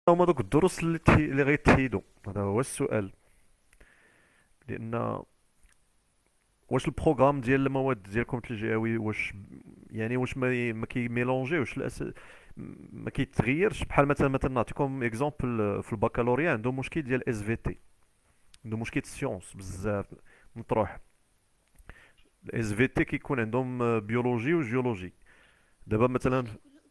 هما دوك الدروس اللي غيتحيدوا؟ هذا هو السؤال. لان واش البروغرام ديال المواد ديالكم الجهوي واش ما كيميلونجيوش ما كيتغيرش؟ بحال مثلا نعطيكم اكزومبل، في البكالوريا عندهم مشكل ديال اس في تي، عندهم مشكل السيونس بزاف مطروح. الاس في تي كيكون عندهم بيولوجي وجيولوجي. دابا مثلا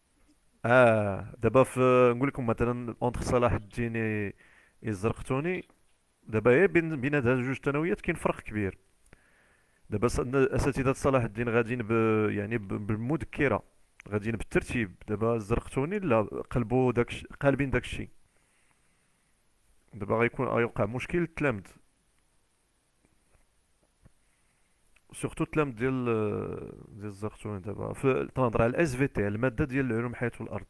دابا نقول لكم مثلا اونتر صلاح الدين الزرقتوني، دابا هي بين هاد جوج ثانويات كاين فرق كبير. دابا اساتذه صلاح الدين غاديين يعني بالمذكره، غاديين بالترتيب. دابا الزرقتوني لا، قالبين داكشي. دابا غيوقع مشكل التلامذ، سورتو التلامذ ديال الزرقتوني. دابا تنهضر على الاس في تي، الماده ديال العلوم الحياه والارض.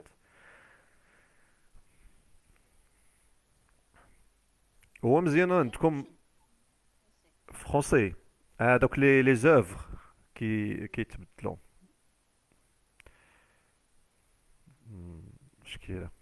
هو مزيان لا عندكم ماشي فرونسي. دوك لي زوفر كيتبدلوا. مشكله.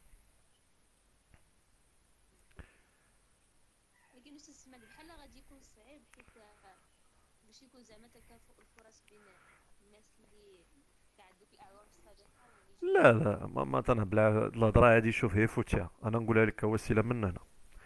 ولكن واش تسمى بحال غادي يكون صعيب حيت باش يكون زعما تكافؤ الفرص بين الناس اللي تاع دوك الاعوام السابقه واللي لا جايين. لا، ما تنهبل الهضره هادي. شوف، هي فوتيها، انا نقولها لك وسيله من هنا.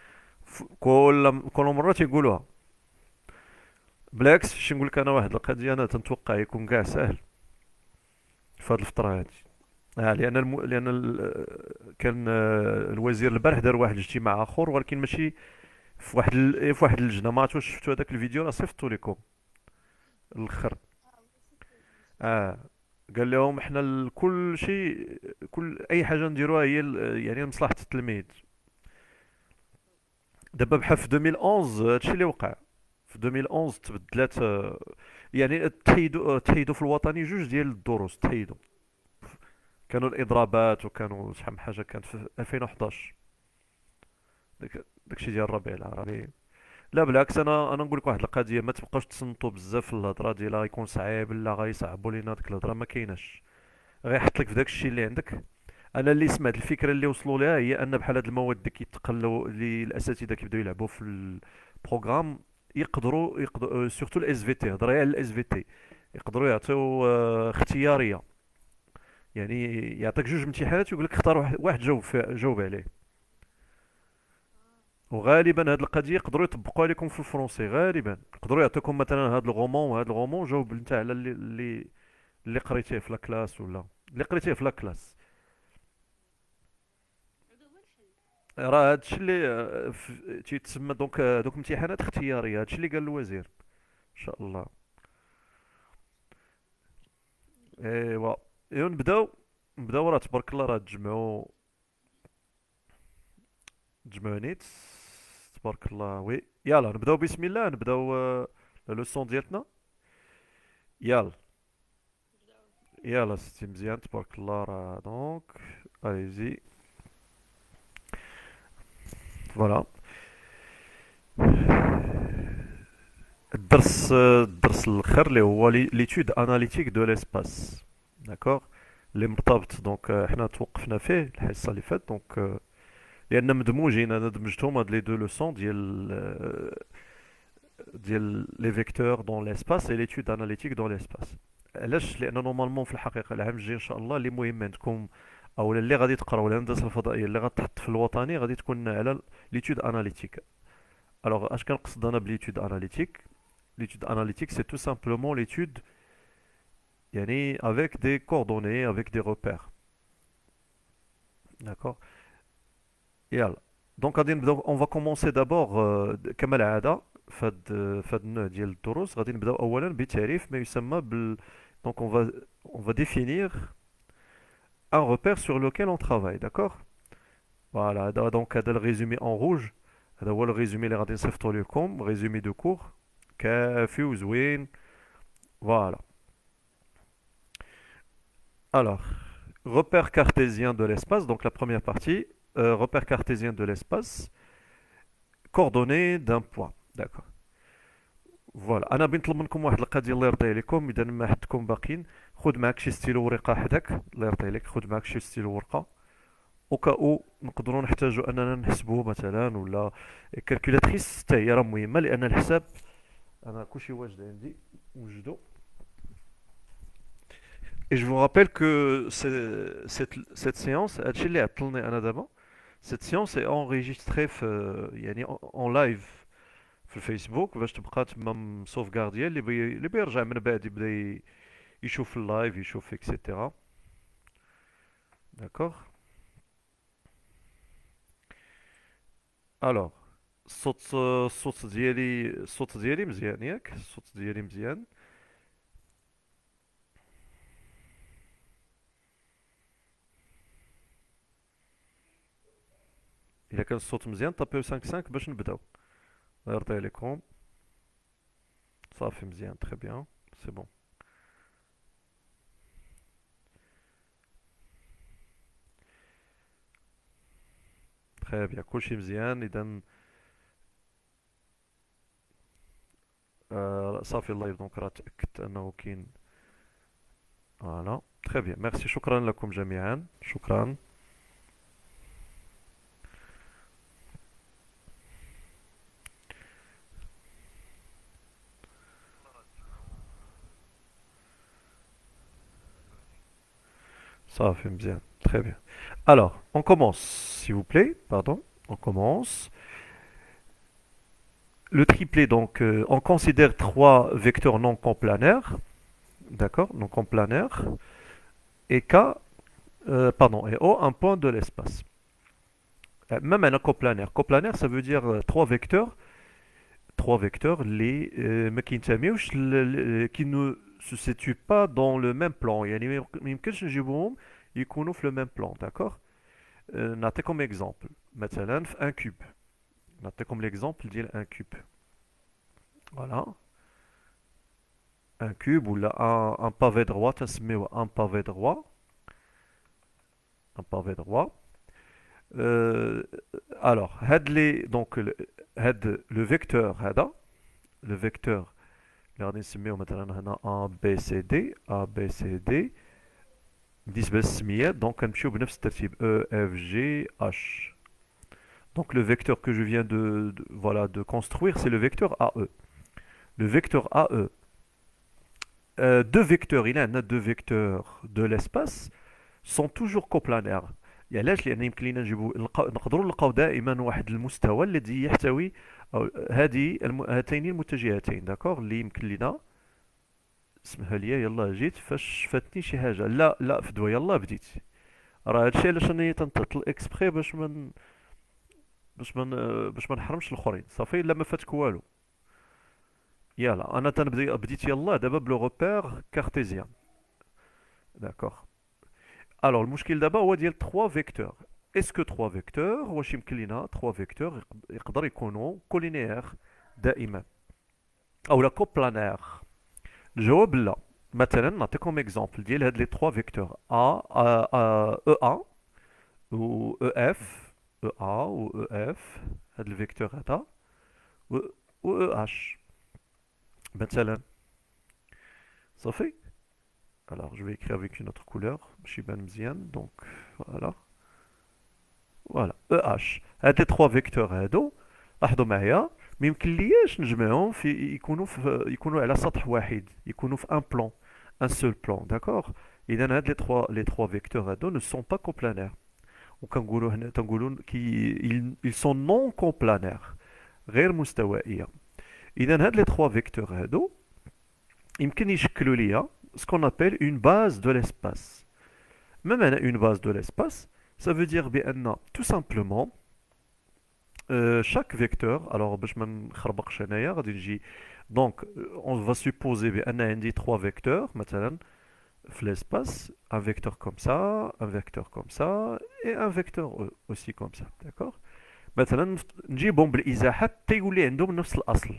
كل مره تيقولوها. بالعكس، شي نقول لك انا واحد القضيه، انا تنتوقع يكون كاع ساهل في هذه الفتره هذه. لان كان الوزير البارح دار واحد الاجتماع اخر، ولكن ماشي في واحد اللجنه. ما عرفت واش شفتوا هذاك الفيديو، راه صيفطوا لكم الاخر. اه وصلت شفتو. اه، قال لهم احنا كل شيء، اي حاجه نديروها هي يعني لمصلحه التلميذ. دابا بحال في 2011 هادشي اللي وقع. في 2011 تبدلات، يعني تحيدوا في الوطني جوج ديال الدروس تحيدوا. كانوا الاضرابات، وكانوا شحال من حاجه كانت في 2011. داكشي ديال الربيع العربي. لا بالعكس، انا نقول لك واحد القضيه، ما تبقاوش تصنتوا بزاف في الهضره ديال غيكون صعيب لا غيصعبوا لينا. ديك الهضره ما كايناش. غيحط لك في داك الشيء اللي عندك. انا اللي سمعت الفكره اللي وصلوا لها هي ان بحال هاد المواد اللي كيتقلوا، اللي الاساتذه كيبداو يلعبوا في البروغرام، يقدروا سورتو الاس في تي، هضري على الاس في تي، يقدروا يعطيو اختياريه. يعني يعطيك جوج امتحانات ويقول لك اختار واحد جاوب عليه. اه وغالبا هاد القضيه يقدروا يطبقوها لكم في الفرنسي. غالبا يقدروا يعطيكم مثلا هاد الغومون وهاد الغومون، جاوب انت على اللي قريتيه في لاكلاس، ولا اللي قريتيه في لاكلاس. هذا هو الحل. راه هادشي اللي تيتسمى دوك امتحانات اختياريه. هادشي اللي قال الوزير ان شاء الله. ايوا، نبداو راه تبارك الله، راه تجمعوا نيت. تبارك الله. وي، يلا نبداو بسم الله. نبداو لا لوسون ديالتنا. يلا. نبداو. يلا ستي مزيان تبارك الله. راه دونك اليزي. فوالا. الدرس الاخر اللي هو ليتود اناليتيك دو ليسباس. داكوغ. اللي مرتبط دونك، حنا توقفنا فيه الحصه اللي فات دونك، لان مدموجين. انا دمجتهم هاد لي دو لوسون ديال لي فيكتور دون ليسباس اي ليتود اناليتيك دون ليسباس. علاش؟ لان نورمالمون في الحقيقه العام الجاي ان شاء الله اللي مهم عندكم، او اللي غادي تقراو الهندسه الفضائيه اللي غتحط في الوطني، غادي تكون على ليتود اناليتيك. الوغ اش كنقصد انا بليتود اناليتيك؟ l'étude analytique, c'est tout simplement l'étude يعني avec des coordonnées, avec des repères. D'accord. يلا. دونك غادي نبداو. اون فا كومونسي دابور كما العاده في هاد النوع ديال الدروس. غادي نبداو اولا بتعريف ما يسمى دونك on va définir un repère sur lequel on travaille. D'accord. فوالا. هذا الريزومي اون روج. هذا هو الريزومي اللي غادي نصيفطو لكم، ريزومي دو كور كافي وزوين. فوالا. Alors, repère cartésien de l'espace, donc la première partie, repère cartésien de l'espace, coordonnées d'un point. D'accord. فوالا. انا بنطلب منكم واحد القضيه الله يرضي عليكم، اذا ما حدكم باقيين، خذ معك شي ستيلو ورقه حداك. الله يرضي عليك، خذ معك شي ستيلو ورقه. او كاو نقدروا نحتاجوا اننا نحسبوه مثلا، ولا كالكولاتريس حتى هي راه مهمه لان الحساب. انا كلشي واجد عندي وجدو. Et je vous rappelle que cette séance, هادشي اللي عطلني انا دابا، cette séance est enregistrée في يعني en live في الفيسبوك باش تبقى تما مسوفغارديه، اللي بيرجع من بعد يبدا يشوف اللايف، يشوف اكسيتيرا. داكوغ. الوغ الصوت ديالي مزيان ياك؟ الصوت ديالي مزيان؟ الا كان الصوت مزيان طابيو 5 باش نبداو. غير تيليكوم صافي مزيان، تري بيان، سي بون. تري بيان، كلشي مزيان اذا. صافي اللايف دونك راه تاكدت انه كاين. فوالا تري بيان، ميرسي، شكرا لكم جميعا، شكرا. صافي مزيان، très bien. Alors, on commence, s'il vous plaît, pardon, on commence. Le triplet, donc, on considère trois vecteurs non coplanaires, d'accord, non coplanaires, et K, pardon, et O, un point de l'espace. Même un coplanaire. Coplanaire, ça veut dire trois vecteurs mais qui ne se situent pas dans le même plan. يعني ما يمكنش نجيبوهم يكونوا في le même plan, d'accord. نعطيكم exemple. مثلا في un cube. نعطيكم l'exemple ديال un cube. Voilà. Un cube ou là un pavé droit, تنسميوه un pavé droit. Un pavé droit. Euh, alors, donc le vecteur هذا le vecteur اللي غادي نسميوه مثلا هنا A B C D A B C D بالنسبة للسميات دونك كنمشيو بنفس الترتيب E F G H. Donc le vecteur que je viens voilà, de construire, c'est le vecteur AE. Le vecteur AE. Deux vecteurs, il y en a deux vecteurs de l'espace sont toujours coplanaires. علاش؟ لان يمكن لينا نقدروا نلقاو دائما واحد المستوى الذي يحتوي هاتين المتجهتين، داكوغ، اللي يمكن لينا. اسمح لي، يلا جيت فاش فاتني شي حاجه. لا لا فدوى، يلا بديت. راه هادشي علاش راني تنطلق اكسبري باش ما نحرمش الاخرين. صافي، الا ما فاتك والو. يلا انا بديت يلا دابا بلو روبير كارتيزيان، داكوغ. Alors, المشكل دابا هو ديال 3 فيكتور. اسكو 3 فيكتور واش يمكن لينا 3 فيكتور يقدر يكونوا كولينيير دائما او لا كوبلانير؟ الجواب لا. مثلا نعطيكم اكزامبل ديال هاد لي 3 فيكتور ا او ا و او اف، او ا و او اف، هاد الفيكتور هذا و او اش مثلا. صافي. Alors, je vais écrire avec une autre couleur, donc voilà. Voilà, EH. هاد لي 3 فيكتور هادو لاحظوا معايا ما يمكنلياش نجمعهم يكونوا على سطح واحد، يكونوا في ان بلان، ان سول بلان، داكوغ. اذا هاد لي 3 فيكتور هادو ne sont pas coplanaires. وكنقولوا هنا ils sont non coplanaires، غير مستوائية. اذا هاد لي 3 فيكتور هادو يمكن يشكلوا ليا ce qu'on appelle une base de l'espace. Même une base de l'espace, ça veut dire bien tout simplement chaque vecteur. Alors, donc on va supposer bien عندي 3 vecteurs مثلا في l'espace, un vecteur comme ça, un vecteur comme ça et un vecteur aussi comme ça, d'accord. مثلا نجيبهم بالازاحه تيولي عندهم نفس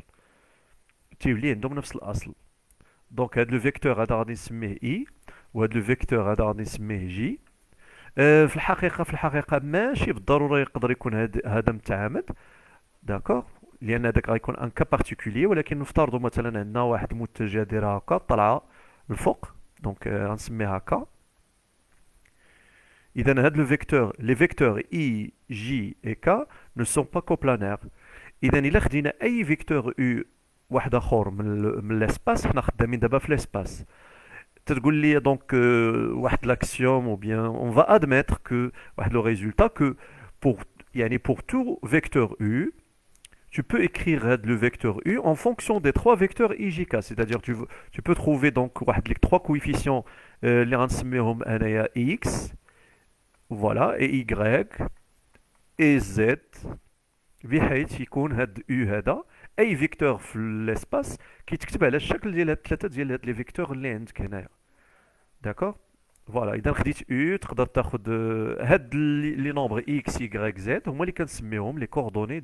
الاصل. دونك هاد لو فيكتور هذا غادي نسميه اي، وهاد لو فيكتور هذا غادي نسميه جي. في الحقيقه ماشي بالضروره يقدر يكون هذا متعامد، داكوغ، لان هذاك غيكون ان كا بارتيكولي. ولكن نفترضوا مثلا عندنا واحد المتجه دايره هكا طالعه الفوق، دونك غنسميها هكا. إذا هاد le vecteur, les vecteurs I, J et K ne sont pas coplanaires. إذا إلا خدينا أي فيكتور U واحد آخر من l'espace حنا خدامين دابا في l'espace. تقول لي donc واحد l'axiome ou bien on va admettre que واحد le résultat que pour يعني pour tout vecteur U tu peux écrire le vecteur U en fonction des trois vecteurs IJK, c'est-à-dire tu peux trouver donc les trois coefficients اللي غنسميهم انايا X voilà et Y et Z بحيث يكون هاد U هذا اي فيكتور في الاسباس كيتكتب على الشكل ديال هاد ثلاثه ديال هاد لي فيكتور اللي عندك هنايا داكوغ فوالا اذا خديت U تقدر تاخذ هاد لي نومبر X Y Z هما اللي كنسميهم لي كوردوني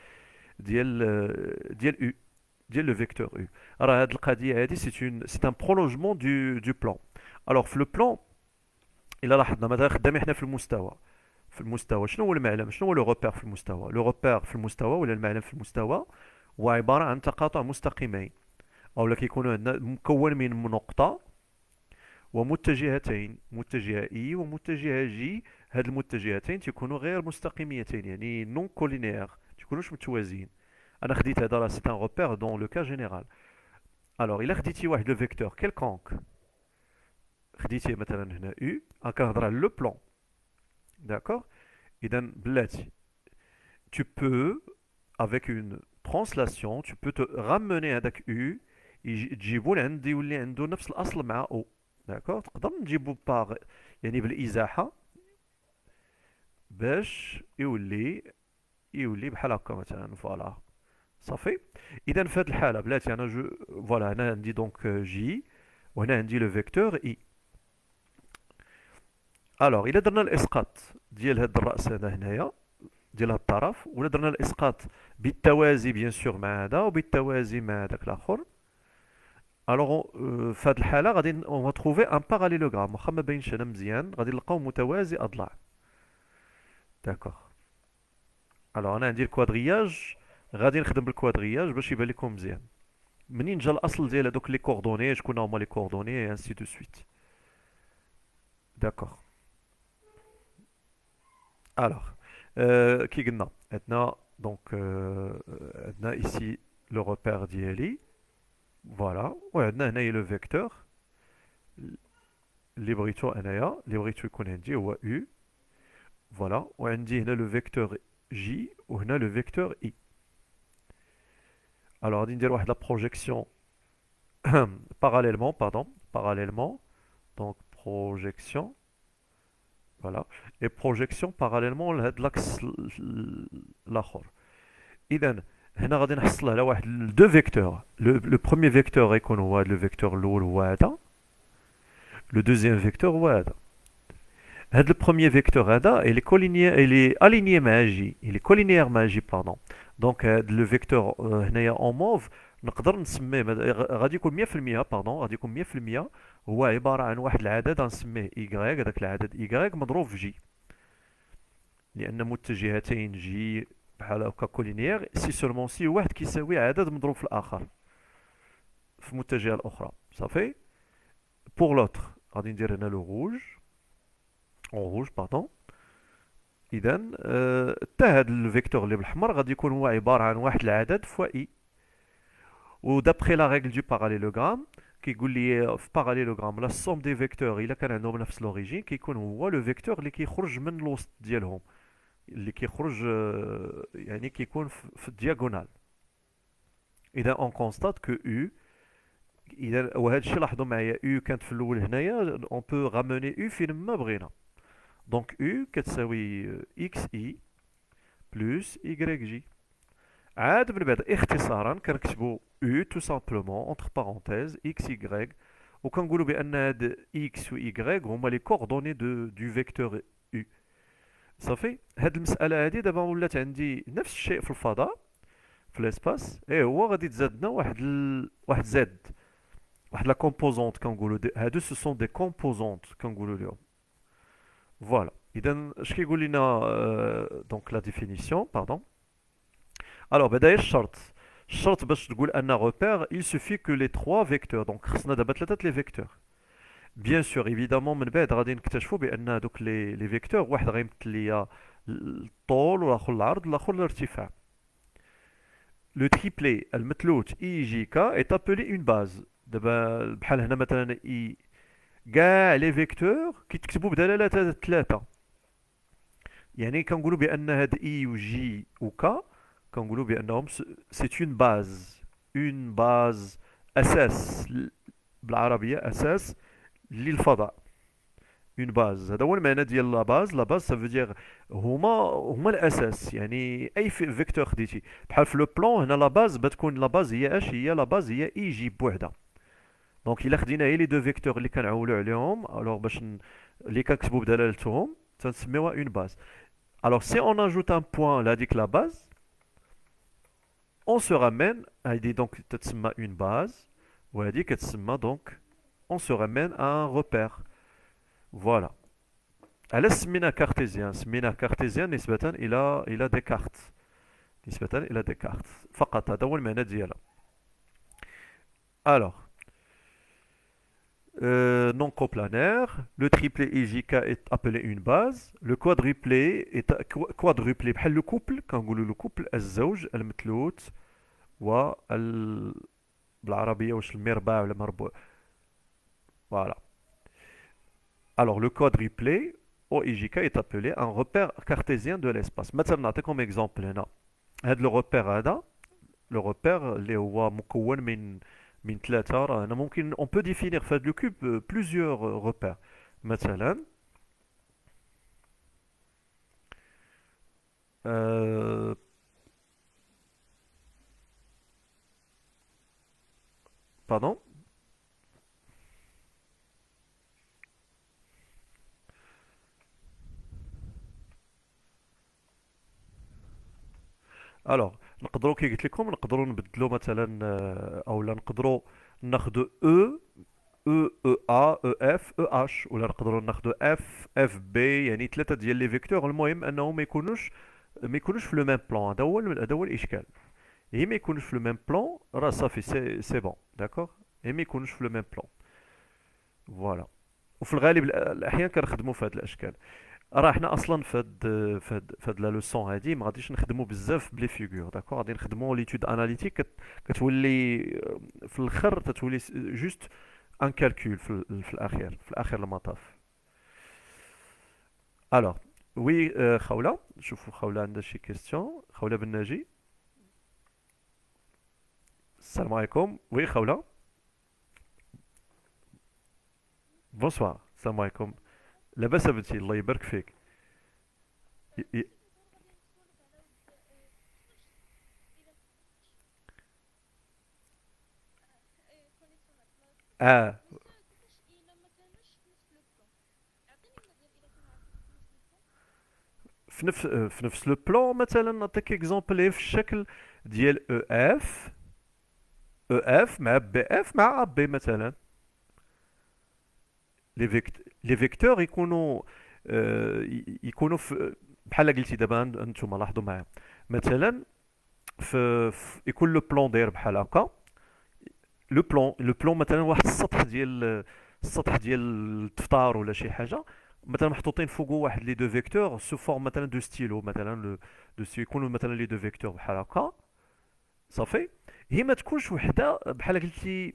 ديال U ديال لو فيكتور U راه هاد القضيه هادي سي ان برولونجمون دو بلان الوغ في لو بلان الا لاحظنا مثلا خدامين حنا في المستوى شنو هو المعلم شنو هو لو روبير في المستوى لو روبير في المستوى ولا المعلم في المستوى هو عباره عن تقاطع مستقيمين او كيكونوا عندنا مكون من نقطه ومتجهتين متجهه اي ومتجهه جي هاد المتجهتين تيكونوا غير مستقيميتين يعني نون كولينيير تيكونوش متوازيين انا خديت هذا راه سي ان روبير دون لو كا جينيرال الوغ الا خديتي واحد لو فيكتور كيلكونك خديتيه مثلا هنا U كنهضر على لو بلان d'accord اذا بلاتي tu peux avec une translation tu peux te ramener هذاك U تجيبو لعندي يولي عنده نفس الاصل مع O d'accord تقدر نجيبو باغ يعني بالازاحه باش يولي بحال هكا مثلا فوالا صافي اذا في هذه الحاله بلاتي انا فوالا هنا عندي دونك جي وهنا عندي لو فيكتور اي الوغ الا درنا الاسقاط ديال هذا الراس هذا هنايا ديال هذا الطرف ولا درنا الاسقاط بالتوازي بيان سور مع هذا وبالتوازي مع هذاك الاخر الوغ في هذه الحاله غادي اون تروفي ان باراليلوغرام واخا ما باينش انا مزيان غادي نلقاو متوازي اضلاع داكوغ الوغ انا عندي الكوادرياج غادي نخدم بالكوادرياج باش يبان لكم مزيان منين جا الاصل ديال هذوك لي كوردوني شكون هما لي كوردوني انسي دو سويت داكوغ الوغ كي قلنا عندنا دونك عندنا ايسي لو روبير ديالي فوالا وعندنا هنايا لو فيكتور اللي بغيتو انايا اللي بغيتو يكون عندي هو U فوالا وعندي هنا لو فيكتور J وهنا لو فيكتور I alors غادي ندير واحد لا بروجيكسيون parallèlement donc projection voilà et projection parallèlement لهاد l'axe الاخر اذا هنا غادي نحصل على واحد دو فيكتور لو بروميير فيكتور غيكون هو هذا لو فيكتور الاول هو هذا لو دوزيام فيكتور هو هذا هاد البروميير فيكتور هذا il est aligné مع جي il est collinéaire مع جي باردون دونك هاد لو فيكتور هنايا اون موف نقدر نسميه غادي يكون 100% باردون غادي يكون 100% هو عباره عن واحد العدد غنسميه y هذاك العدد y مضروب في جي لان متجهتين جي بحال هكا كولينيير سي سولمون سي واحد كيساوي عدد مضروب في الاخر في المتجهه الاخرى صافي بور لوتر غادي ندير هنا لو روج اون روج باردون اذا حتى هاد الفيكتور اللي بالاحمر غادي يكون هو عباره عن واحد العدد فوا اي ودابخي لا ريغل دو باراليلوغرام كيقول لي في باراليلوغرام لا سوم دي فيكتور الا كان عندهم نفس لوريجين كيكون هو لو فيكتور اللي كيخرج من الوسط ديالهم اللي كيخرج يعني كيكون في الدياغونال اذا اون كونستات كو U اذا وهذا الشيء لاحظوا معايا U كانت في الاول هنايا اون بو راموني U فين ما بغينا دونك U كتساوي XI بلس YJ عاد من بعد اختصارا كنكتبوا U tout simplement entre parenthèses XY وكنقولوا بان هاد X و Y هما لي كوردوني دو فيكتور U صافي هاد المساله هادي دابا ولات عندي نفس الشيء في الفضاء في الاسباس هو غادي تزاد لنا واحد زد واحد لا كومبوزونت كنقولوا هادو سو سون دي كومبوزونت كنقولوا لهم فوالا اذا اش كيقول لنا دونك لا ديفينيسيون باردون الوغ بدايه الشرط باش تقول ان روبير il suffit que les trois vecteurs donc خصنا دابا ثلاثه لي فيكتور بيان سور ايفيدامون من بعد غادي نكتشفوا بان هذوك لي فيكتور واحد غيمثل ليا الطول والاخر العرض والاخر الارتفاع. لو تريبلي المثلوث اي جي كا est appelé une base. دابا بحال هنا مثلا اي كاع لي فيكتور كيتكتبوا بدلاله هاد الثلاثه، يعني كنقولوا بان هاد اي و جي و كا كنقولوا بانهم سي اون باز، اون باز، اساس بالعربيه اساس للفضاء. اون باز هذا هو المعنى ديال لا باز. لا باز سافو دير هما الاساس، يعني اي فيكتور خديتي بحال في لو بلون هنا لا باز بتكون لا باز هي اش هي؟ لا باز هي اي جي بوحدها. دونك الا خدينا هي لي دو فيكتور اللي كنعولوا عليهم الوغ باش اللي كنكتبوا بدلالتهم تنسميوها اون باز. الوغ سي اون اجوت ان بوين لهاديك لا باز اون سو رامين، هادي دونك تتسمى اون باز وهادي كتسمى دونك اون سو رامين ان روبير. فوالا. علاش سميناه كارتيزيان؟ سميناه كارتيزيان نسبة إلى ديكارت، نسبة إلى ديكارت فقط، هذا هو المعنى ديالها. Alors, non coplanaire, le triplet EJK est appelé une base, le quadruplé est quadruplé بحال le couple كنقولوا le couple الزوج المثلوث بالعربية واش المربع ولا مربوع. فوالا. Alors le quadruplé OIJK est appelé un repère cartésien de l'espace. مثلا نعطيكم اكزومبل هنا. هذا لو روبير هذا لو روبير اللي هو مكون من ثلاثة، راه انا ممكن اون بو ديفينير في هذا لو كوب بليزيور روبير. مثلا euh, pardon. الوغ نقدروا كي قلت لكم نقدروا نبدلوا مثلا اولا نقدروا ناخذوا او او او ا او اف او اش، ولا نقدروا ناخذوا اف اف بي، يعني ثلاثه ديال لي فيكتور. المهم انهم ما يكونوش في لو ميم بلان. هذا هو الاشكال. هي ما يكونوش في لو ميم بلان راه صافي سي بون داكوغ. هي ما يكونوش في لو ميم بلان. فوالا. وفي الغالب الاحيان كنخدموا في هذه الاشكال. راه حنا اصلا في هاد لا لوسون هادي ما غاديش نخدموا بزاف بلي فيغور داكوغ، غادي نخدموا ليتود اناليتيك كتولي في الاخر تتولي جوست ان كالكول في الاخير المطاف. الوغ وي خوله، شوفوا خوله عندها شي كيستيون. خوله بن ناجي، السلام عليكم. وي خوله، بونسوار. السلام عليكم. لاباس بنتي؟ الله يبارك فيك. ي- ي- اه في نفس لو بلان مثلا نعطيك اكزومبل في الشكل ديال او اف، او اف مع بي اف مع ا بي مثلا. لي فيكتور يكونوا في بحال قلتي دابا انتم لاحظوا معايا مثلا يكون لو بلان داير بحال هكا. لو بلان مثلا واحد السطح ديال الدفتر ولا شي حاجه، مثلا محطوطين فوقه واحد لي دو فيكتور سو فورم مثلا دو ستيلو مثلا دو ستيلو، يكونوا مثلا لي دو فيكتور بحال هكا. صافي. هي ما تكونش وحده بحال قلتي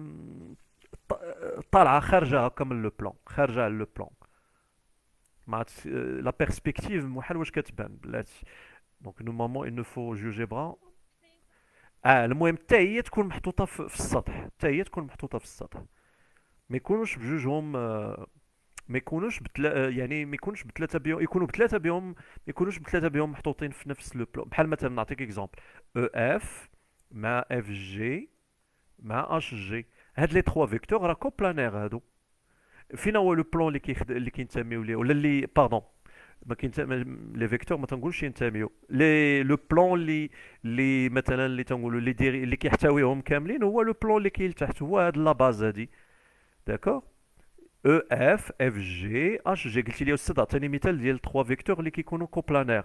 طالعه خارجه هكا من لو بلان، خارجه على لو بلان. مع لا بيرسبكتيف محال واش كتبان بلاتي. دونك نورمالمون il ne faut جوجيبرا. المهم حتى هي تكون محطوطه في السطح، حتى هي تكون محطوطه في السطح. ما يكونوش بجوجهم ما يكونوش يعني ما يكونوش بثلاثه بيهم، يكونوا بثلاثه بيهم، ما يكونوش بثلاثه بيهم محطوطين في نفس لو بلان. بحال مثلا نعطيك اكزومبل او اف مع اف جي مع اش جي. هاد لي 3 فيكتور راه كوبلانير هادو. فين هو لو بلان اللي كينتميو ليه ولا اللي باردون ما كاين لي فيكتور ما تنقولش ينتميو لو بلان اللي مثلا اللي تنقولوا اللي كيحتويهم كاملين هو لو بلان اللي كاين لتحت، هو هاد لا باز هادي. داكوغ. او اف اف جي اش جي. قلت لي استاذ عطيني مثال ديال 3 فيكتور اللي كيكونوا كوبلانير،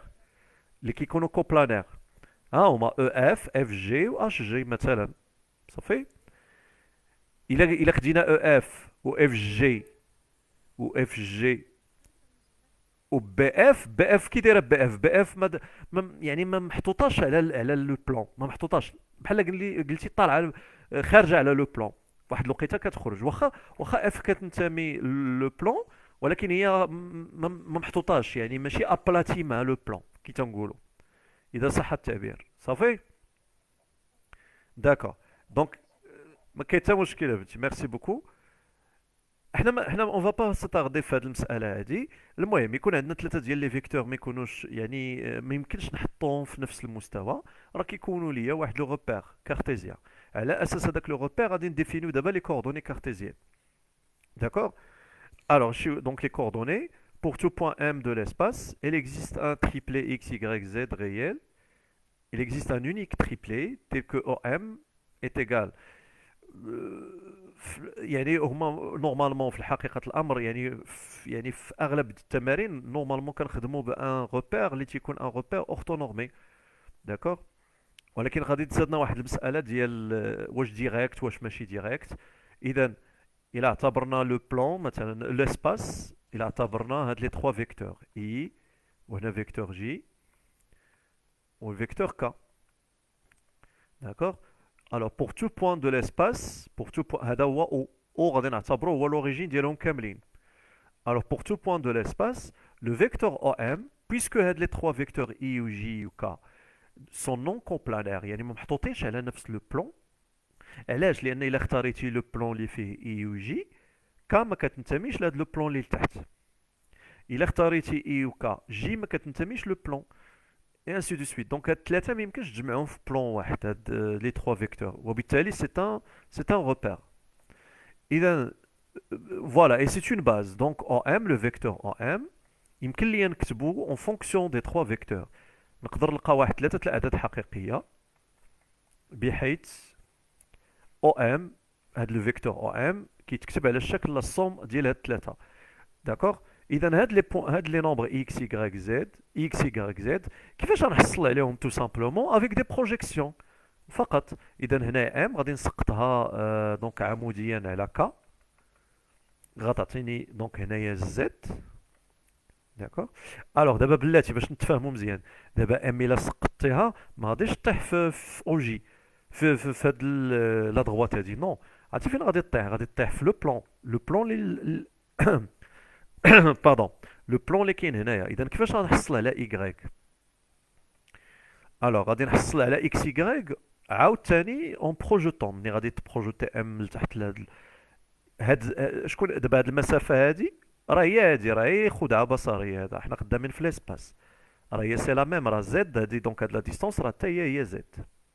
ها هما او اف اف جي و اش جي مثلا. صافي. الا خدينا او اف و اف جي و اف جي و بي اف، بي اف كي دايره بي اف، بي اف يعني ما محطوطاش على على لو بلان، ما محطوطاش بحال قلتي طالعه خارجه على لو بلان، واحد الوقيته كتخرج، واخا اف كتنتمي لو بلان، ولكن هي ما محطوطاش، يعني ماشي ابلاتي مع لو بلان كي تنقولوا، اذا صح التعبير. صافي. داكا. دونك ما كاين حتى مشكله بنتي، ميرسي بوكو. احنا اون فا با ستاردي في هذه المساله هذه. المهم يكون عندنا ثلاثه ديال لي فيكتور ما يكونوش يعني ما يمكنش نحطوهم في نفس المستوى، راه كيكونوا ليا واحد لو روبير كارتيزيان، على اساس هذاك لو روبير غادي نديفينيو دابا لي كوردوني كارتيزيان. D'accord. Alors, donc les coordonnées, pour tout point M de l'espace, il existe un triplet x, y, z réel. Il existe un unique triplet tel que OM est égal. يعني هما نورمالمون في حقيقة الأمر، يعني في أغلب التمارين نورمالمون كنخدموا بان روبير اللي تيكون ان روبير أورتونورمي. داكوغ. ولكن غادي تزادنا واحد المسألة ديال واش ديريكت واش ماشي ديريكت. إذا إلا اعتبرنا لو بلان مثلا لاسباس، إلا اعتبرنا هاد لي تخوا فيكتور إي، وهنا فيكتور جي، والفيكتور كا. داكوغ. Alors pour tout point de l'espace, pour tout point هذا هو او غادي نعتبروه هو l'origine ديالهم كاملين. Alors pour tout point de l'espace, le vecteur OM, puisque هاد les trois vecteurs I ou J ou K sont non coplanaires، يعني ما محطوطينش على نفس لو بلان. علاش؟ لان الا اختاريتي لو بلان اللي فيه اي و جي، كا ما كتنتميش لهاد لو بلان اللي لتحت. الا اختاريتي اي و كا، جي ما كتنتميش لو بلان، et ainsi de suite. Donc هاد الثلاثه ما يمكنش تجمعهم في بلان واحد، هاد لي تخوا فيكتور، وبالتالي c'est un repère. اذا voilà, et c'est une base. Donc OM, le vecteur OM يمكن لي نكتبو en fonction des trois vecteurs. نقدر نلقى واحد ثلاثه الاعداد حقيقيه بحيث OM، هاد لو فيكتور OM كيتكتب على الشكل لا الصوم ديال هاد الثلاثه. داكوغ. اذا هاد لي نومبر اكس y زد، اكس y زد كيفاش غنحصل عليهم؟ تو سامبلومون افيك دي بروجيكسيون فقط. اذا هنا ام غادي نسقطها دونك عموديا على ك، غتعطيني دونك هنايا زد. داكوغ. الوغ دابا بلاتي باش نتفاهموا مزيان، دابا ام الا سقطتيها ما غاديش طيح في او جي، في هاد لا دغوات هادي، نو. عرفتي فين غادي طيح؟ غادي طيح في لو بلان اللي باردون، لو بلان اللي كاين هنايا. اذا كيفاش غنحصل على ايكغيك؟ الوغ غادي نحصل على اكس ايكغيك عاوتاني اون بروجيتون، ملي غادي تبروجيتي ام لتحت شكون دابا هاد المسافه هادي راه هي هادي، راه هي خدعه بصريه، هذا حنا خدامين في ليسباس، راه هي سي لا ميم، راه زد هادي، دونك هاد لا ديستونس راه حتى هي زد.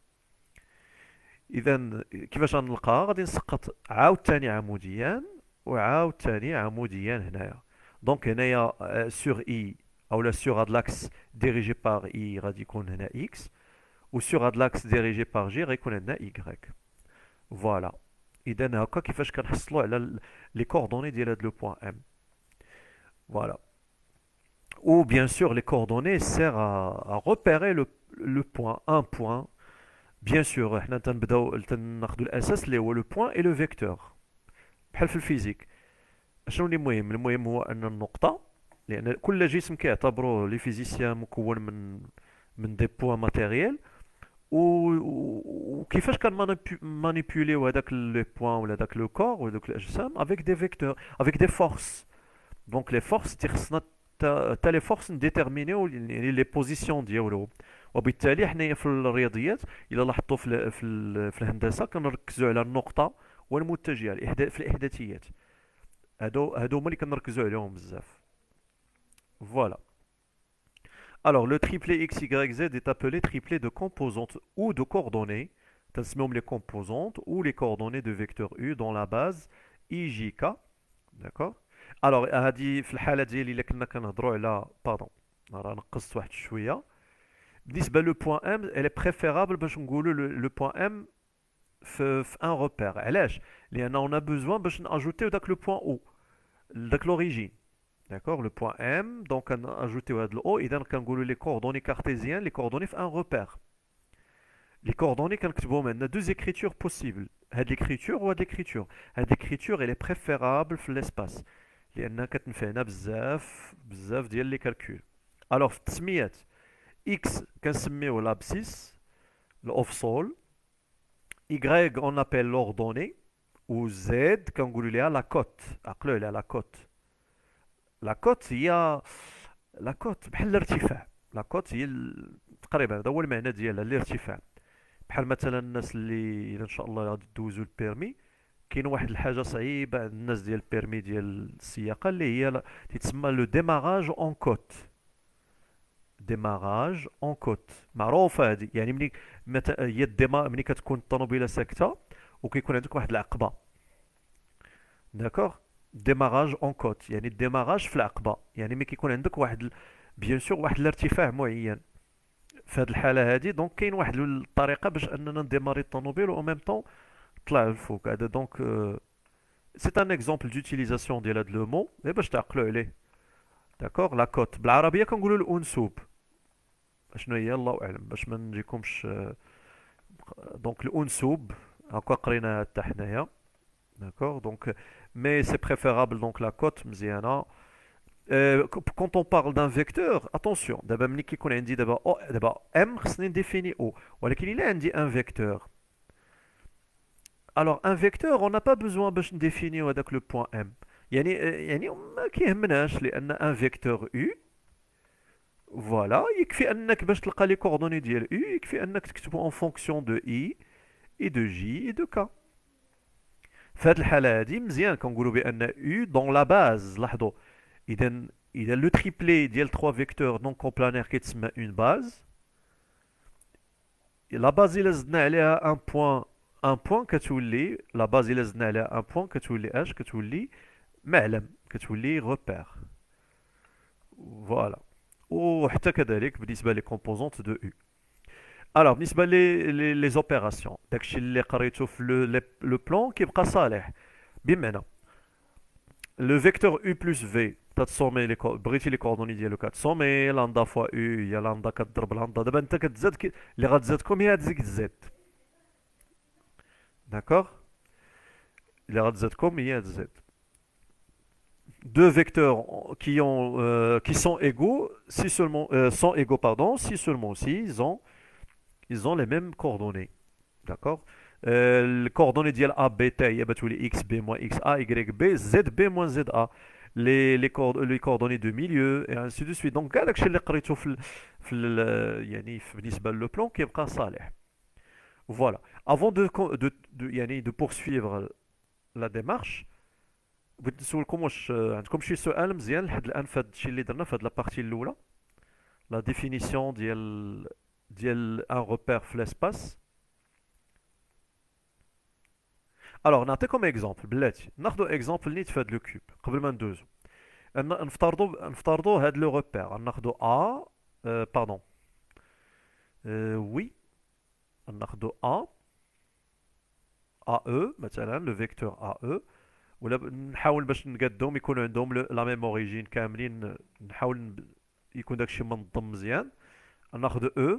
اذا كيفاش غنلقاها؟ غادي نسقط عاوتاني عموديا وعاوتاني عموديا هنايا. دونك هنايا سور اي اولا سور هاد لاكس ديريجي بار اي غادي يكون هنا اكس، و سور هاد لاكس ديريجي بار جي غيكون عندنا ايكغيك. فوالا. اذا هكا كيفاش كنحصلوا على لي كوردوني ديال هاد لو بوين ام. فوالا. Ou bien sûr les coordonnées servent à repérer le point, un point. Bien sûr, حنا تناخذوا الاساس اللي هو لو بوين اي لو فيكتور، بحال في الفيزيك. شنو اللي مهم؟ المهم هو ان النقطه، لان كل جسم كيعتبروه لي فيزيسيان مكون من دي بوين ماتيريال، وكيفاش كان مانيبيوليو هذاك لو بوين ولا داك لو كور ولا دوك الاجسام افيك دي فيكتور، افيك دي فورس. دونك لي فورس تيخصنا حتى لي فورس نديتيرمينيو يعني لي بوزيسيون ديالهم. وبالتالي حنايا في الرياضيات الا لاحظتوا في الهندسه كنركزوا على النقطه والمتجهه في الاحداثيات، هادو هما اللي كنركزوا عليهم بزاف. فوالا. Alors, le triplet x, y, z est appelé triplet de composantes ou de coordonnées. تنسميهم les composantes ou les coordonnées de vecteur u dans la base ijk. D'accord. Alors, هذه في الحالة ديالي إلا كنا كنهضروا على باردون، راه نقصت واحد شوية. بالنسبة لو بوين ام elle est préférable باش نقولوا لو بوين ام في ان روبير. علاش؟ لأن on a besoin باش ناجوتيو داك لو بوين او، داك لوريجين. D'accord, le point M, donc on a ajouté le O, et donc on a les coordonnées cartésiennes, les coordonnées en repère. Les coordonnées, quand on a deux écritures possibles. هاد l'écriture وهاد l'écriture. هاد l'écriture elle est préférable في l'espace لأنها كتنفعنا بزاف ديال لي كالكول. الوغ في التسميات x كنسميوه l'abscisse الاوفسول، y on appelle l'ordonnée، و z كنقولوا ليها لا كوت. عقلوا عليها لا كوت. لا كوت هي لا كوت بحال الارتفاع. لا كوت هي تقريبا هذا هو المعنى ديالها الارتفاع. بحال مثلا الناس اللي ان شاء الله غادي دوزو البيرمي، كاين واحد الحاجه صعيبه عند الناس ديال البيرمي ديال السياقه اللي هي تتسمى لو ديماراج اون كوت. ديماراج اون كوت معروفه هذه، يعني هي ملي كتكون الطوموبيله ساكته وكيكون عندك واحد العقبه، داكوغ. ديماراج اون كوت يعني الديماراج في العقبه، يعني ملي كيكون عندك واحد بيان سور واحد الارتفاع معين. في هذه الحاله هذه دونك كاين واحد الطريقه باش اننا نديماري الطوموبيل و ميم طون طلع الفوق. هذا دونك سي ان اكزومبل دوتيليزاسيون ديال هذا لو مو غير باش تعقلوا عليه. داكوغ. لا كوت بالعربيه كنقولوا الانسوب. شنو هي الله اعلم باش ما نجيكمش. دونك الانسوب هكا قريناها حتى حنايا. داكوغ. دونك مي سي بريفيرابل دونك لا كوت مزيانه. Quand on parle d'un vecteur, attention, d'abord ملي كيكون عندي دابا m خصني نديفيني o، ولكن الا عندي un vecteur. Alors un vecteur on n'a pas besoin باش نديفينيو هذاك لو بوين m. يعني ما كيهمناش لان un vecteur u فوالا يكفي انك باش تلقى لي كوردوني ديال u يكفي انك تكتبو en fonction de i et de j et de k. في هذه الحالة هذه مزيان كنقولوا بان u dans la base. لاحظوا اذا لو تريبلي ديال 3 فيكتور نون كومبلانير كيتسمى اون باز. لا باز الا زدنا عليها ان بوين كتولي لا باز الا زدنا عليها ان بوين كتولي اش؟ كتولي معلم، كتولي غوبير. فوالا. وحتى كذلك بالنسبه لي كومبوزونت دو او. الوغ بالنسبه لي زوبيراسيون داكشي اللي قريتو في لو بلان كيبقى صالح. بمعنى لو فيكتور u بلس v تتصومي بغيتي لي كوردوني ديالو كتصومي لاندا فوا u هي لاندا كتضرب لاندا. دابا انت كتزاد اللي غتزادكم هي هتزيد زد. داكوغ. اللي غتزادكم هي زد. Deux vecteurs qui sont égaux si seulement sont égaux pardon si seulement aussi ils ont les mêmes coordonnées. D'accord. Les coordonnées ديال A B تا هي بتولي x b moins x a y b z b moins z a. les coordonnées de milieu et ainsi de suite. Donc كاع داكشي اللي قريتو يعني بالنسبه لو بلان كيبقى صالح. Voilà. Avant de poursuivre la démarche بغيت نسولكم واش عندكم شي سؤال مزيان لحد الان في هذا الشيء اللي درنا في هذه لابارتي الاولى، لا ديفينيسيون ديال ان روبير في لاسباس. الوغ نعطيكم اكزومبل بلاتي، ناخذ اكزومبل نيت في هذا لو كوب قبل ما ندوزو. نفترضوا هذا لو روبير ناخذ ا باردون وي ناخذ ا او مثلا لو فيكتور ا او، ولا نحاول باش نقادهم يكونوا عندهم لا ميم اوريجين كاملين، نحاول يكون داكشي منظم مزيان. ناخذ او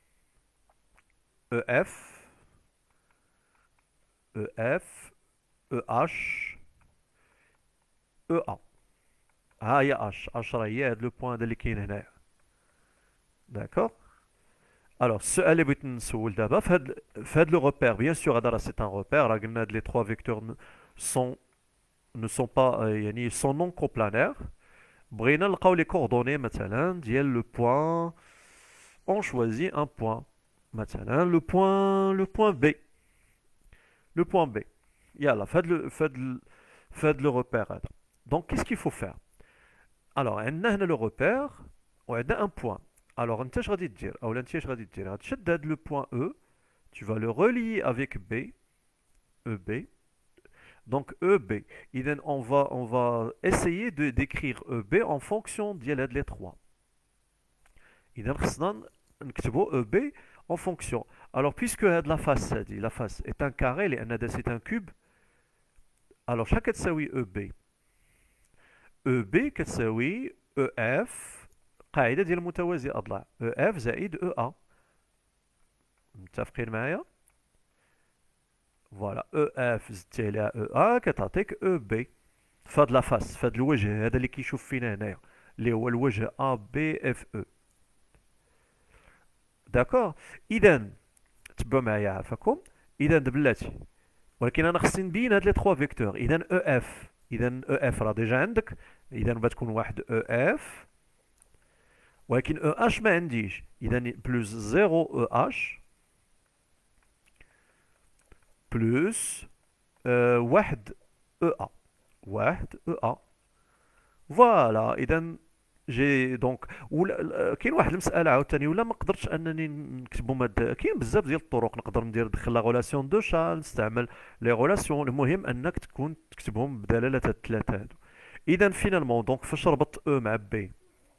اف اف اش ا. ها هي اش راه هي هاد لو بوين هذا اللي كاين هنايا. داكوغ. الوغ السؤال اللي بغيت نسول دابا في هاد لو روبير بيان سور هذا راه سي ان روبير، راه قلنا هاد لي 3 فيكتور ne sont pas يعني sont non coplanaires. بغينا نلقاو لي كوردوني مثلا ديال لو بوين. on choisit un point مثلا le point B. le point B يلا في هاد لو روبير هذا. donc qu'est-ce qu'il faut faire؟ alors عندنا هنا لو روبير وعندنا ان بوين. alors انت اش غادي دير اولا انت اش غادي دير؟ غتشد هاد لو بوين E tu vas le relier avec B EB. Donc EB. إذن on va essayer d'écrire EB en fonction ديال هاد les 3. إذن خصنا نكتبو EB en fonction. Alors puisque هاد la face هادي la face est un carré لأن هذا c'est un cube. alors شحال كتساوي EB؟ EB كتساوي EF قاعدة ديال متوازي أضلاع EF زائد EA. متفقين معايا؟ فوالا او اف زدتي عليها او ا كتعطيك او بي فهاد لا فاس فهاد الوجه هذا اللي كيشوف فينا هنايا اللي هو الوجه ا بي اف او. داكوغ. اذا تبعوا معايا عافاكم. اذا بلاتي، ولكن انا خصني نبين هاد لي 3 فيكتور. اذا او اف، اذا او اف راه ديجا عندك، اذا بتكون واحد او اف، ولكن او اش ما عنديش، اذا بلوس 0 او اش بلوس واحد او ا، واحد او ا. فوالا اذا جي دونك. ولا كاين واحد المساله عاوتاني، ولا ما قدرتش انني نكتبهم كاين بزاف ديال الطرق نقدر ندخل لا غولاسيون دو شا، نستعمل لي غولاسيون. المهم انك تكون تكتبهم بدلاله هاد الثلاثه هادو. اذا فينالمون دونك فاش ربطت او مع بي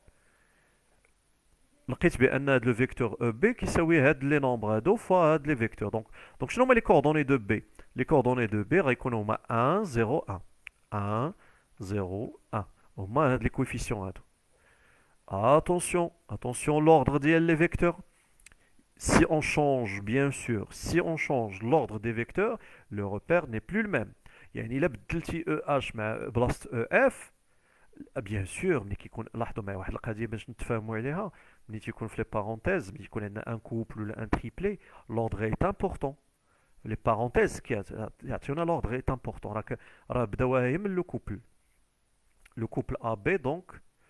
لقيت بان هاد لو فيكتور او بي كيساوي هاد لي نومبر هادو فوا هاد لي فيكتور. دونك شنو هما لي كوردوني دو بي؟ لي كوردوني دو بي غيكونوا هما 1 0 1، 1 0 1، هما هاد لي كويفيسيون هادو. Attention, attention l'ordre des vecteurs. Si on change, bien sûr, si on change l'ordre des vecteurs, le repère n'est plus le même. يعني إلا بدلتي او اش مع بلاصة او اف، بيان سور ملي كيكون، لاحظوا معايا واحد القضية باش نتفاهموا عليها، ملي تيكون في لي بارونتيز، ملي يكون عندنا ان كوبل ولا ان تريبلي، l'ordre est important. لي بارونتيز كيعطيونا l'ordre est important. راه بداوها هي من لو كوبل، لو كوبل ا بي. دونك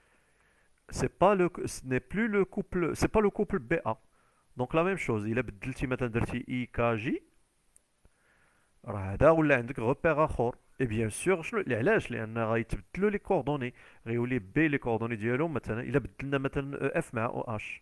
ce n'est plus le couple, c'est pas le couple BA. Donc la même chose, il a بدلتي مثلا درتي اي كا جي، راه هذا ولا عندك غوبير اخر. اي بيان سور شنو اللي علاش؟ لان غيتبدلوا لي كوردوني، غيولي بي لي كوردوني ديالهم مثلا الا بدلنا مثلا او اف مع او اش،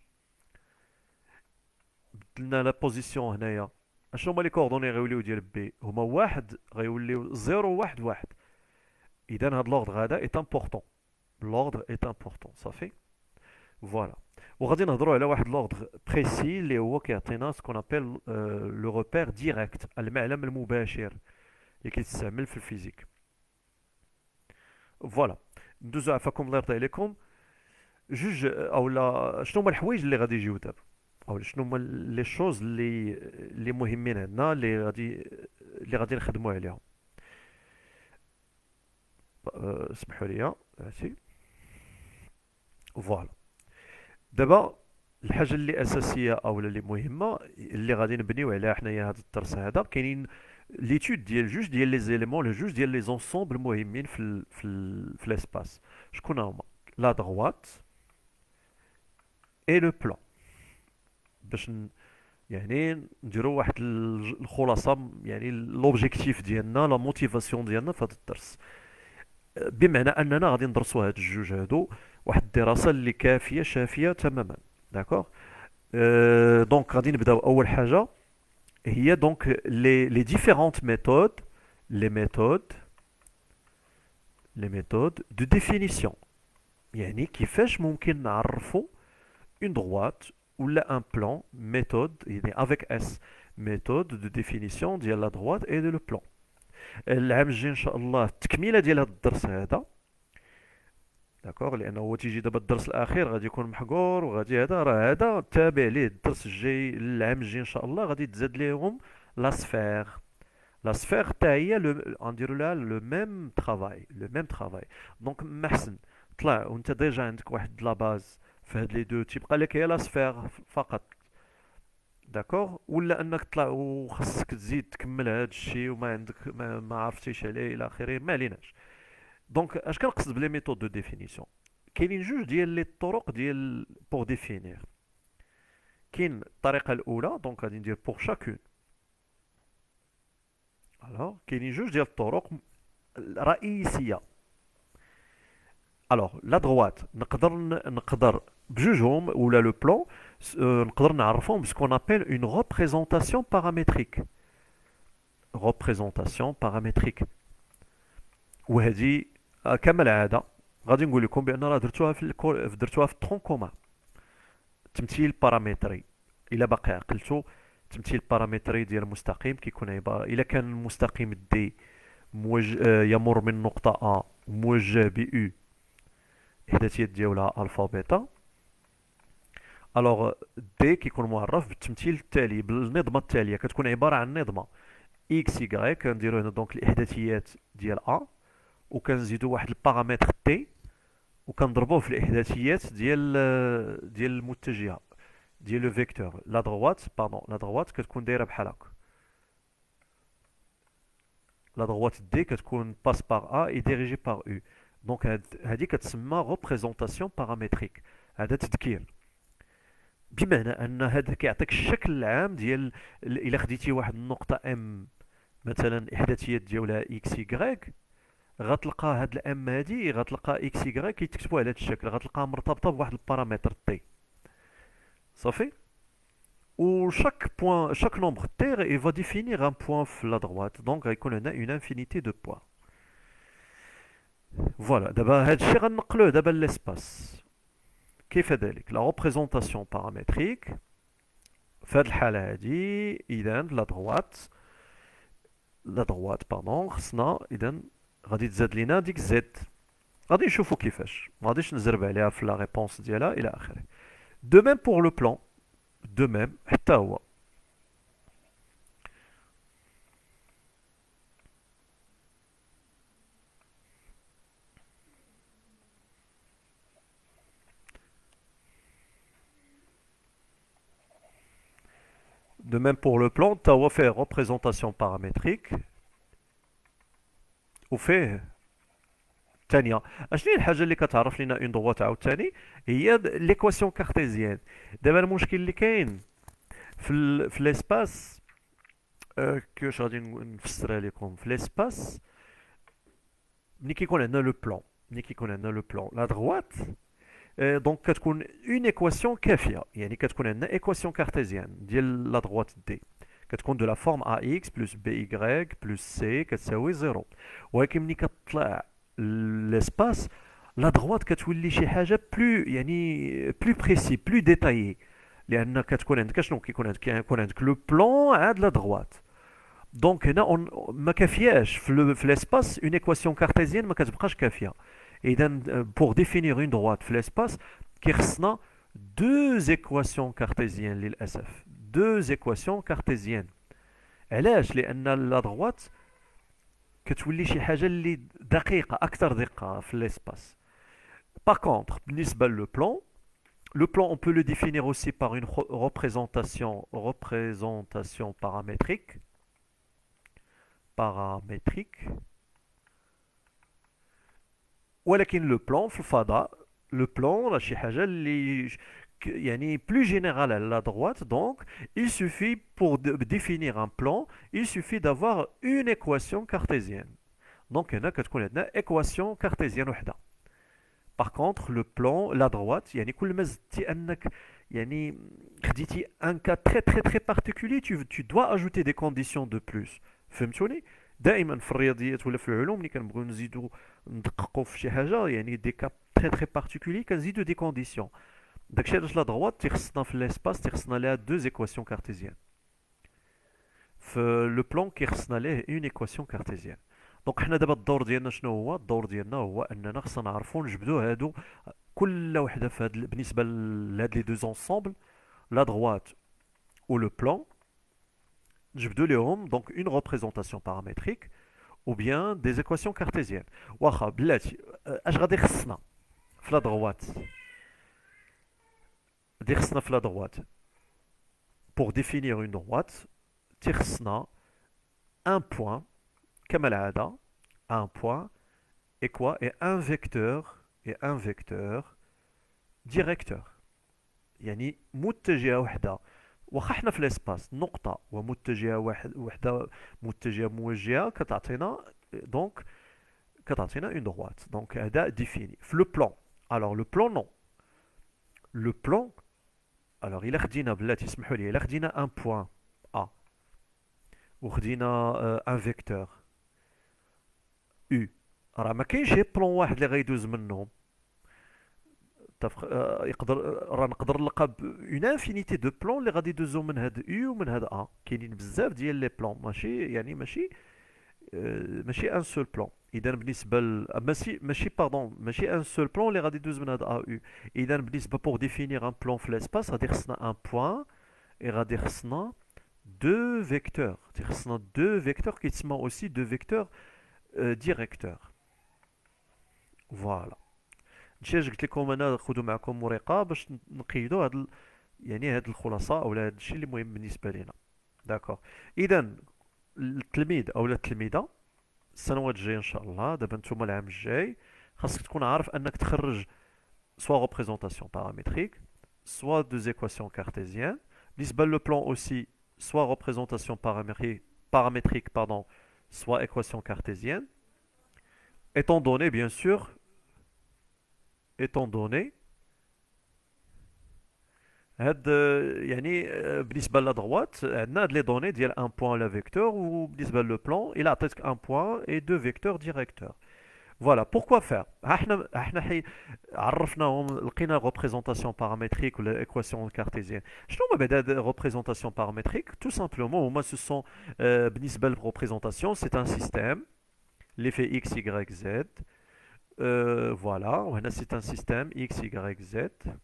بدلنا لا بوزيسيون هنايا، اشنو هما لي كوردوني غيوليو ديال بي؟ هما واحد، غيوليو 0 1 1. اذا هاد لوردر هذا اي امبورطون، لوردر اي امبورطون صافي. فوالا. وغادي نهضروا على واحد لوردر بريسي اللي هو كيعطينا سكون ابل لو روبير ديريكت، المعلم المباشر اللي كيتستعمل في الفيزيك. فوالا. ندوزو عفاكم الله يرضي عليكم جوج اولا شنو هما الحوايج اللي غادي يجيو دابا، او شنو هما لي شوز اللي مهمين عندنا اللي غادي نخدموا عليهم. اسمحوا لي هاتي. فوالا. دابا الحاجه اللي اساسيه او اللي مهمه اللي غادي نبنيو عليها حنايا هذا الدرس هذا، كاينين ليتود ديال جوج ديال لي زيليمون، لو جوج ديال لي زونسومبل مهمين في لاسباس. شكون هما؟ لا دروات اي لو بلان. باش يعني نديرو واحد الخلاصه، يعني لوبجيكتيف ديالنا، لا موتيفاسيون ديالنا في هذا الدرس، بمعنى اننا غادي ندرسوا هاد الجوج هادو واحد الدراسه اللي كافيه شافيه تماما. داكوغ. دونك غادي نبداو اول حاجه هي دونك لي ديفيرونت ميثود، لي ميثود دو ديفينيسيون. يعني كيفاش ممكن نعرفوا اون دروات ولا ان بلان. ميثود يعني افيك اس، ميثود دو ديفينيسيون ديال لا دروات اي دو لو بلان. العام الجاي ان شاء الله التكمله ديال هذا الدرس هذا. داكوغ. لانه هو تيجي دابا الدرس الاخير غادي يكون محقور، وغادي هذا راه هذا تابع ليه الدرس الجاي، العام الجاي ان شاء الله غادي تزاد ليهم لا سفير. لا سفير حتى هي نديرو لها لو ميم ترافاي، لو ميم ترافاي. دونك ما احسن طلع وانت ديجا عندك واحد لا باز في هاد لي دو، تيبقى لك هي لا سفير فقط. داكوغ. ولا انك طلع وخاصك تزيد تكمل هاد الشيء وما عندك ما عرفتيش عليه الى اخره، ما عليناش. دونك اش كنقصد بلي ميثود دو ديفينيسيون؟ كاينين جوج ديال لي طرق ديال بور ديفينير. كاين الطريقه الاولى دونك غادي ندير بور شاكون. الوغ كاينين جوج ديال الطرق رئيسيه. الوغ لا دروات نقدر بجوجهم ولا لو بلان نقدر نعرفهم بسكون ابل اون ريبريزونطاسيون بارامتريك. ريبريزونطاسيون بارامتريك. وهذه كما العاده غادي نقول لكم بان راه درتوها درتوها في الترون كومان، التمثيل بارامتري. الا باقي عقلتو التمثيل البارامتري ديال المستقيم كيكون عباره، الا كان المستقيم دي يمر من نقطه ا موجه ب او احداثيات ديالها الفا بيتا، الوغ دي كيكون معرف بالتمثيل التالي، بالنظمه التاليه. كتكون عباره عن نظمه اكس واي كنديرو هنا دونك الاحداثيات ديال ا، وكنزيدو واحد البارامتر تي، وكنضربوه في الاحداثيات ديال المتجهه ديال لو فيكتور لا دروات. باردون لا دروات كتكون دايره بحال هكا، لا دروات دي كتكون باس بار ا اي ديريجي بار او. دونك هادي كتسمى ريبريزونطاسيون بارامتريك، هذا تذكير. بمعنى ان هذا كيعطيك الشكل العام ديال الا خديتي واحد النقطه ام مثلا الاحداثيات ديالها اكس واي، غتلقى هاد الام هادي غتلقى اكس واي كيتكتبوا على هاد الشكل، غتلقاها مرتبطه بواحد البارامتر تي. صافي. و chaque nombre terre il va définir un point في la droite، donc غيكون هنا une infinité de points. فوالا دابا هاد الشيء غنقلوه دابا للاسباس. كيف ذلك لا ريبريزونطاسيون بارامتريك في هاد الحاله هادي اذا لا دروات باردون خصنا اذا غادي تزاد لينا ديك زد، غادي نشوفو كيفاش، ما غاديش نزرب عليها في لا ريبونس ديالها الى اخره. دو ميم بور لو بلان، دو ميم حتى هو. De même pour le plan, tu as fait représentation paramétrique وفيه الثانيه. اشنو هي الحاجه اللي كتعرف لنا اون دروات عاوتاني؟ هي ليكواسيون كارتيزيان. دابا المشكل اللي كاين في ليسباس، كيفاش غادي نفسرها لكم في ليسباس. ملي كيكون عندنا لو بلان لا دروات، دونك كتكون اون ايكواسيون كافيه، يعني كتكون عندنا ايكواسيون كارتيزيان ديال لا دروات دي كتكون دو لا فورم ا اكس بلس بي واي بلس سي كتساوي زيرو. ولكن ملي كتطلع ليسباس لا دروات كتولي شي حاجه بلو، يعني بلو بريسي بلو ديتايي، لان كتكون عندك شنو كيكون عندك لو بلان عاد لا دروات. دونك هنا ما كافياش في ليسباس اون ايكواسيون كارتيزيان، ما كتبقاش كافيه. اذا بور ديفينير اون دروات في ليسباس كيخصنا دو ايكواسيون كارتيزيان للاسف، دو ايكواسيون كارتيزيان. علاش؟ لان لا دروات كتولي شي حاجه اللي دقيقه اكثر دقه في ليسباس. Par contre, بالنسبه لو بلان، le plan on peut le définir aussi par une représentation paramétrique. ولكن لو بلان في الفضاء، لو بلان راه شي حاجه اللي يعني plus général à la droite, donc il suffit pour définir un plan, il suffit d'avoir une équation cartésienne. Donc هنا كتكون عندنا équation cartésienne وحده. Par contre le plan la droite يعني كل ما زدتي انك يعني خديتي un cas très très très particulier, tu dois ajouter des conditions de plus. فهمتوني؟ دائما في الرياضيات ولا في العلوم ملي كنبغيو نزيدو ندققوا في شي حاجه، يعني دي كا très très particulier كنزيدو دي كونديسيون. داكشي علاش لا دروات تيخصنا في ليسباس تيخصنا ليها دو ايكواسيون كارتيزيان، في لو بلان كيخصنا ليه اون ايكواسيون كارتيزيان. دونك حنا دابا الدور ديالنا شنو هو؟ الدور ديالنا هو اننا خصنا نعرفوا نجبدو هادو كل وحده في هاد بالنسبه لهاد لي دو زونسومبل لا دروات و لو بلان، نجبدو ليهم دونك اون ريبريزونطاسيون بارامتريك ou bien des équations cartésiennes. واخا بلاتي اش غادي خصنا في لا دروات؟ غادي خصنا في لا دروات pour définir une droite تيخصنا un point كما العاده، un point et quoi et un vecteur directeur، يعني متجهه وحده. واخا حنا في ليسباس نقطه ومتجهه وحده متجهه موجهه كتعطينا دونك كتعطينا اون دروات. دونك هذا ديفيني في لو بلان. الوغ لو بلان نو، لو بلان الوغ الا خدينا بلاتي اسمحوا لي، الا خدينا ان بوين ا وخدينا ان فيكتور او، راه ما كاينش غير بلان واحد اللي غيدوز منهم. يقدر راه نقدر نلقى اون انفينيتي دو بلان اللي غادي يدوزو من هاد او ومن هاد ا. كاينين بزاف ديال لي بلان، ماشي يعني ماشي ان سول بلان. اذا بالنسبه ماشي باردون ماشي ان سول بلان اللي غادي يدوز من هاد ا او. اذا بالنسبه بور ديفينير ان بلان في ليسباس غادي خصنا ان بوين اي غادي خصنا deux vecteurs. خصنا deux vecteurs كيتسموا aussi deux vecteurs directeurs. فوالا. هادشي اش قلت لكم انا خذوا معكم ورقه باش نقيدوا يعني هاد الخلاصه او هاد الشيء اللي مهم بالنسبه لنا. داكوغ. اذا التلميذ او التلميذه السنوات الجايه ان شاء الله، دابا نتوما العام الجاي خاصك تكون عارف انك تخرج soit représentation paramétrique, soit deux équations cartésiennes. بالنسبة le plan aussi, soit représentation paramétrique, pardon, soit équation cartésienne. Étant donné, bien sûr, étant donné, هاد يعني بالنسبة لا droite عندنا هاد لي دوني ديال un point la vecteur وبالنسبة le plan il عطيتك un point et deux vecteurs directeurs. فوالا بوركوا فير. احنا عرفناهم لقينا ريبريزونطاسيون بارامتريك ولا ايكواسيون كارتيزيان. شنو هما بعدا ريبريزونطاسيون بارامتريك؟ تو سامبلومون هما سو سون بالنسبه للريبريزونطاسيون سي ان سيستيم اللي فيه اكس يغريك زد. فوالا وهنا سي ان سيستيم اكس يغريك زد.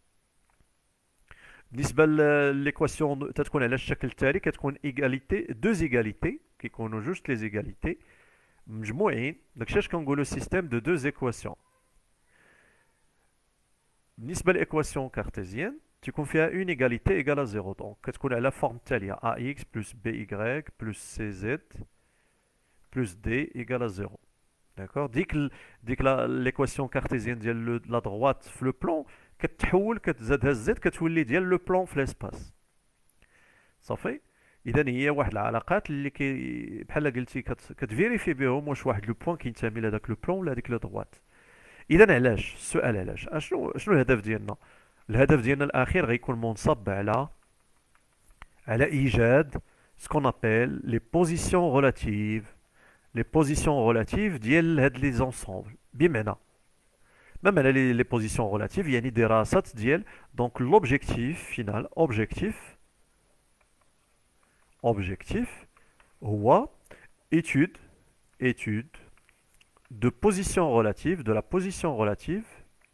بالنسبه لليكواسيون تتكون على الشكل التالي، كتكون ايغاليتي دو ايغاليتي كيكونوا جوج لي ايغاليتي مجموعين. داكشي اش كنقولوا سيستيم دو دو ايكواسيون. بالنسبه للايكواسيون كارتيزيان تيكون فيها اون ايغاليتي ايغال زيرو، دونك كتكون على فورم التاليه ا اكس بلس بي ايغريك بلس سي زد بلس دي ايغال زيرو. داكور. ديك ليكواسيون كارتيزيان ديال لا دروات في لو بلون كتحول كتزادها الزد كتولي ديال لو بلون في ليسباس. صافي. اذا هي واحد العلاقات اللي بحال قلتي كتفيريفي بهم واش واحد لو بوين كينتمي لهذاك لو بلون ولا هذيك لو دروات. اذا علاش السؤال علاش شنو الهدف ديالنا؟ الهدف ديالنا الاخير غيكون منصب على ايجاد سكون ابل لي بوزيسيون ريلاتيف. لي بوزيسيون ريلاتيف ديال هاد لي زونسومبل. بمعنى ما معنى لي بوزيسيون ريلاتيف؟ يعني دراسات ديال دونك لوبجيكتيف فينال objectif هو étude de position relative, de la position relative,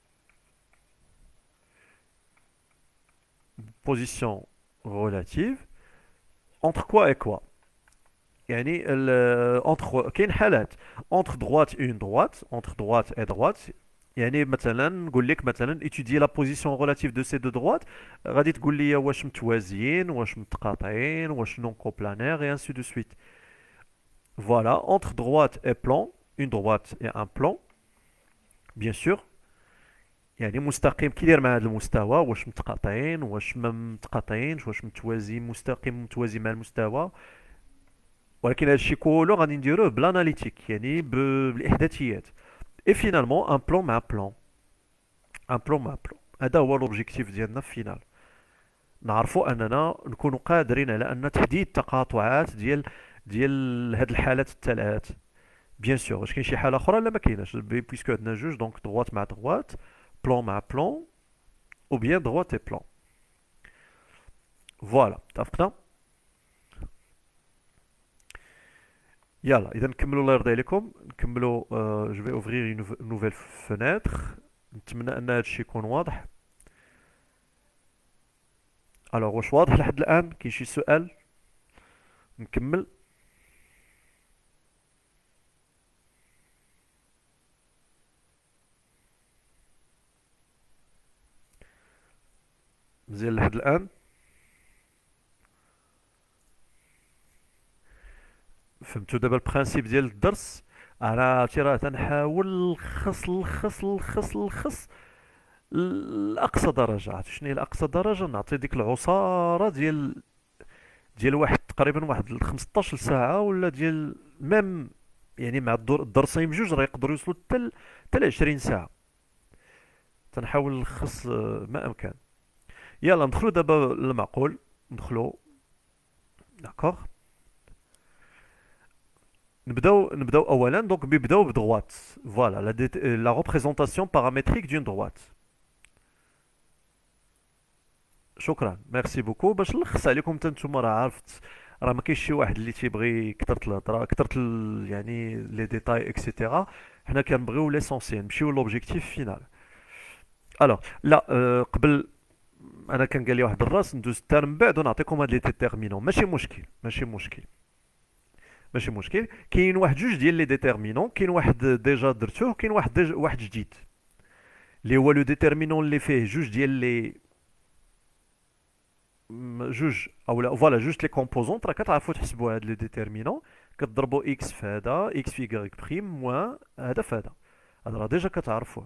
entre quoi et quoi. يعني entre كاين حالات entre droite et une droite, entre droite et droite. يعني مثلا نقول لك مثلا étudier la position relative de ces deux droites، غادي تقول لي واش متوازيين واش متقاطعين واش نون كوبلانير et ainsi de suite. Voilà, entre droite et plan, une droite et un plan bien sûr. يعني مستقيم كيدير مع هذا المستوى، واش متقاطعين واش ما متقاطعينش واش متوازيين مستقيم متوازي مع المستوى. ولكن هذا الشيء كله غادي نديروه بالاناليتيك يعني بالاحداثيات. Et finalement un plan مع plan. un plan مع plan. هذا هو l'objectif ديالنا في فينال. نعرفوا اننا نكونوا قادرين على ان تحديد التقاطعات ديال هاد الحالات الثلاث. بيان سور واش كاين شي حاله اخرى لا ما كايناش بيسكو عندنا جوج دونك دروات مع دروات بلان مع بلان او بيان دروات اي بلان. فوالا اتفقنا. يلا اذا نكملوا الله يرضي عليكم نكملوا. جو في اوفرير اون نوفيل فenêtre. نتمنى ان هذا الشيء يكون واضح. الوغ واش واضح لحد الان؟ كاين شي سؤال؟ نكمل. مزيان لحد الان؟ فهمتوا دابا البرانسيب ديال الدرس؟ انا عرفتي راه تنحاول نلخص لاقصى درجه. عرفتي شنو هي لاقصى درجه؟ نعطي ديك العصاره ديال واحد تقريبا واحد 15 ساعه ولا ديال ميم يعني مع الدرسين بجوج راه يقدروا يوصلوا حتى 20 ساعه. تنحاول نلخص ما امكن. يلا ندخلوا دابا للمعقول. ندخلوا داكوغ. نبداو اولا دونك بيبداو بدروات. فوالا لا ريبريزونطاسيون بارامتريك دون دروات. شكرا ميرسي بوكو. باش نلخص عليكم حتى نتوما راه عرفت راه ما كاينش شي واحد اللي تيبغي كثرت الهضره كثرت يعني لي ديتاي اكسيتيرا. حنا كنبغيو ليسونسيال نمشيو لوبجيكتيف فينال. الوغ لا قبل انا كان قال لي واحد الراس ندوز حتى من بعد ونعطيكم هاد لي ديتيرمينون. ماشي مشكل، ماشي مشكل، ماشي مشكل. كاين واحد جوج ديال لي ديتيرمينون، كاين واحد ديجا درتوه، كاين واحد واحد جديد اللي هو لو ديتيرمينون اللي فيه جوج ديال لي جوج او لا فوالا جوج لي كومبوزونط. راه كتعرفوا تحسبوا هاد لو ديتيرمينون، كتضربوا اكس في هذا اكس في يكغيك بريم موان هذا في هذا. هذا راه ديجا كتعرفوه.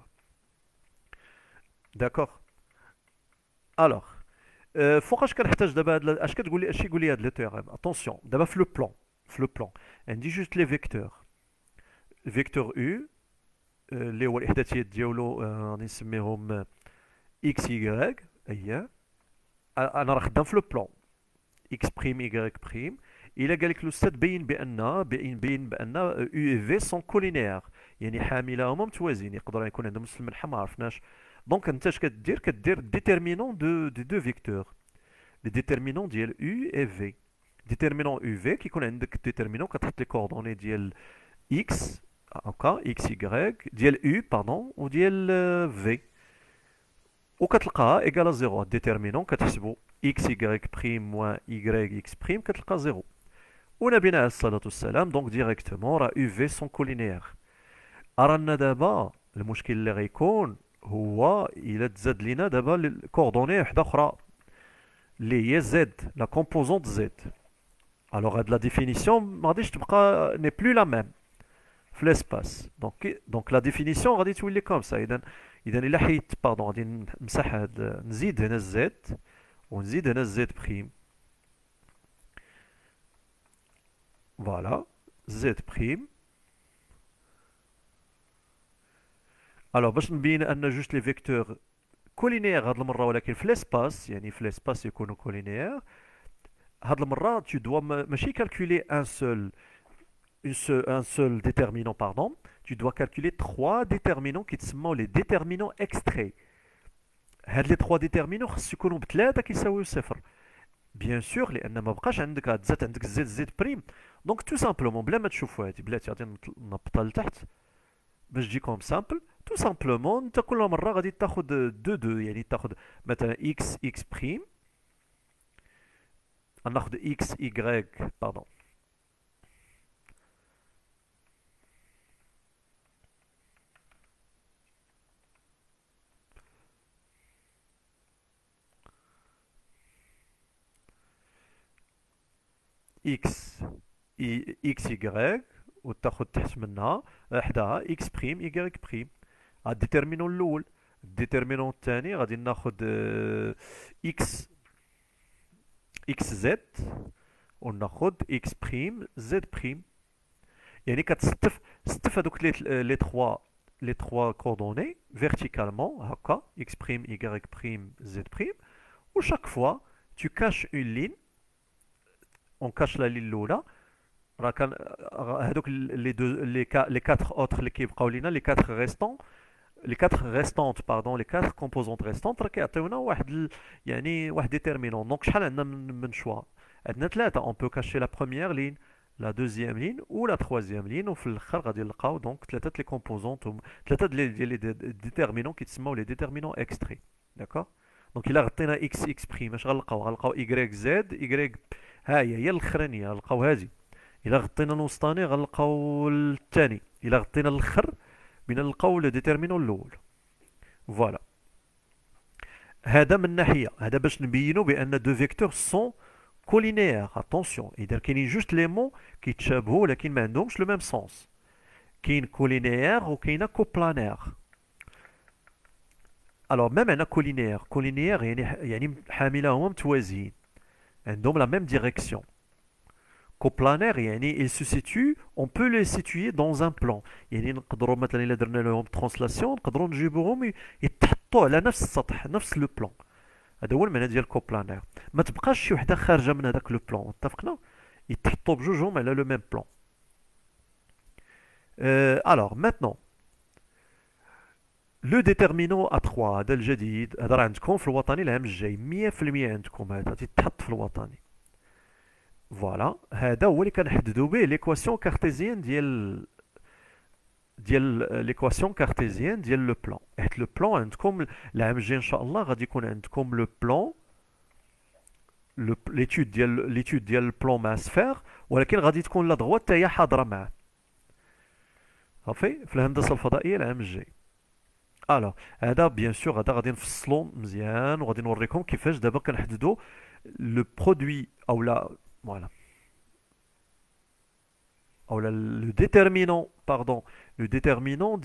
داكوغ. الوغ فوقاش كنحتاج دابا هاد اش كتقول لي، اش يقول لي هاد لو تيوريم؟ اتونسيون دابا في لو بلان، في لو بلان عندي جوج لي فيكتور، فيكتور او اللي هو الاحداثيات ديالو غادي نسميهم اكس يكغيك. اييه انا راه خدام في لو بلان اكس بريم يكغيك بريم. الا قال لك الاستاذ بين بان او و في سون كولينيير، يعني حاملهما متوازيين، يقدر يكون عندهم نفس المنحى ما عرفناش. دونك انت اش كدير؟ كدير ديتيرمينون دو فيكتور، لي ديتيرمينون ديال او و في. ديتيرمينون او في كيكون عندك ديتيرمينون كتحط لي كوردوني ديال اكس هكا اكس يكغيك ديال او باردون وديال في، وكتلقاها ايكال زيرو. ديتيرمينون كتحسبو اكس يكغيك بريم موان يكغيك اكس بريم كتلقى زيرو. ونبينا عليه الصلاة والسلام دونك ديريكتومون راه او في سون كولينيير. ارانا دابا المشكل اللي غيكون هو الا تزاد لينا دابا كوردوني وحده اخرى اللي هي زد، لا كومبوزونت زد. الوغ هاد لا ديفينيسيون ما غاديش تبقى ني بلو لا ميم في ليسباس. دونك لا ديفينيسيون غادي تولي كوم سا. اذا الا حيدت باردون غادي نمسح هاد، نزيد هنا الزد ونزيد هنا الزد بريم. فوالا زد بريم. الوغ باش نبين ان جوج لي فيكتور كولينيير هاد المره، ولكن في ليسباس، يعني في ليسباس يكونوا كولينيير. هاد المره tu dois ماشي calculer un seul déterminant pardon, tu dois calculer trois déterminants qui تسموا les déterminants extraits. هاد لي 3 déterminants خص يكونوا بثلاثه كيساويو صفر بيان سور، لان ما بقاش عندك هاد زاد عندك زد بريم. دونك تو سامبلومون بلا ما تشوفوا هادي بلاتي غادي نهبطها لتحت باش تجيكم سامبل. تو سامبلومون انت كل مره غادي تاخذ دو يعني تاخذ مثلا اكس بريم، غناخذ اكس يكغيك باردون اكس اكس يكغيك، وتاخذ تحت منها حداها اكس بريم يكغيك بريم. هاد الديتيرمينون الاول. الديتيرمينون الثاني غادي ناخذ اكس زد وناخذ اكس بريم زد بريم. يعني ستف هذوك لي 3 كوردوني فيرتيكالمون هكا اكس بريم يكغيك بريم زد بريم. وشاك فوا tu caches une ligne، on cache la ligne الاولى. راه كان هذوك لي دو لي 4 اوتر اللي كيبقاو لينا، لي 4 ريستون، لي 4 ريستونت باردون، لي 4 كومبوزونت ريستونت راه كيعطيونا واحد واحد ديتيرمينون. دونك شحال عندنا من شوا؟ عندنا ثلاثه. اون بو كاشي لا بروميير لين، لا دوزيام لين و لا تخوازيام لين، وفي الاخر غادي نلقاو دونك ثلاثه لي كومبوزونت، ثلاثه ديال لي ديتيرمينون كيتسموا لي ديتيرمينون اكستري. داكوغ. دونك الا غطينا اكس بريم اش غنلقاو ايكغيك زد ايكغيك، ها هي الاخرانيه غنلقاو هذه. الا غطينا الوسطاني غنلقاو الثاني، الا غطينا الاخر بين نلقاو لو ديتيرمينون الاول. فوالا هذا من ناحيه، هذا باش نبينوا بان دو فيكتور سون كولينيير. اتونسيون اذا كاينين جوج ليمون كيتشابهوا ولكن ما عندهمش لو ميم سونس. كاين كولينيير وكاينه كوبلانير. الوغ ما معنى كولينيير؟ كولينيير يعني حاملهما متوازيين، عندهم لا ميم ديريكسيون. كوبلانير يعني il se situe، on peut les situer dans un plan. يعني نقدروا مثلا الا درنا لهم ترانسلاسيون نقدروا نجيبوهم يتحطوا على نفس السطح، نفس لو بلان. هذا هو المعنى ديال كوبلانير. ما تبقاش شي وحده خارجه من هذاك لو بلان، اتفقنا؟ يتحطوا بجوجهم على لو ميم بلان. الوغ ماتنون لو ديتيرمينون ا 3 هذا الجديد، هذا راه عندكم في الوطني العام الجاي 100% عندكم، هذا تيتحط في الوطني. فوالا هذا هو اللي كنحددوا به ليكواسيون كارتيزيان ديال ليكواسيون كارتيزيان ديال لو بلان. حيت لو بلان عندكم العام الجاي ان شاء الله غادي يكون عندكم لو بلان، ليتود ديال البلان مع سفير، ولكن غادي تكون لا دغوا حتى هي حاضره معاه صافي في الهندسه الفضائيه العام الجاي. الوغ هذا بيان سور هذا غادي نفصلو مزيان وغادي نوريكم كيفاش دابا كنحددو لو برودوي او لا فوالا او لو ديتيرمينون باردون لو ديتيرمينون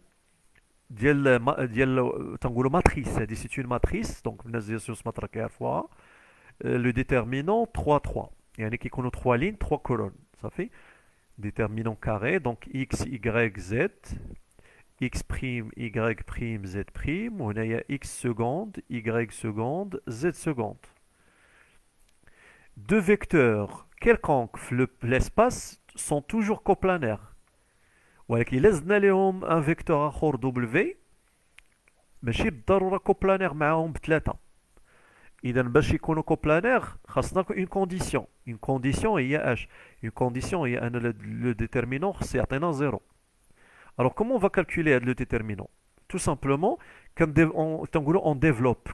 ديال تنقولوا ماتريس. هذه سيت اون ماتريس دونك الناس ديال سيونس مات راه كيعرفوها. لو ديتيرمينون 3 3 يعني كيكونوا 3 لين 3 كولون صافي. ديتيرمينون كاري دونك اكس y z x prime y prime z prime وهنايا x seconde y seconde z seconde. Deux vecteurs quelconques في l'espace sont toujours coplanaires. ولكن إلا زدنا لهم ان فيكتور اخر w ماشي بالضروره كوبلانير معاهم بثلاثه. اذا باش يكونوا كوبلانير خاصنا اون كونديسيون. اون كونديسيون هي اش؟ اون كونديسيون هي ان لو ديتيرمينون خص يعطينا زيرو. Alors comment on va calculer le déterminant? Tout simplement, on développe,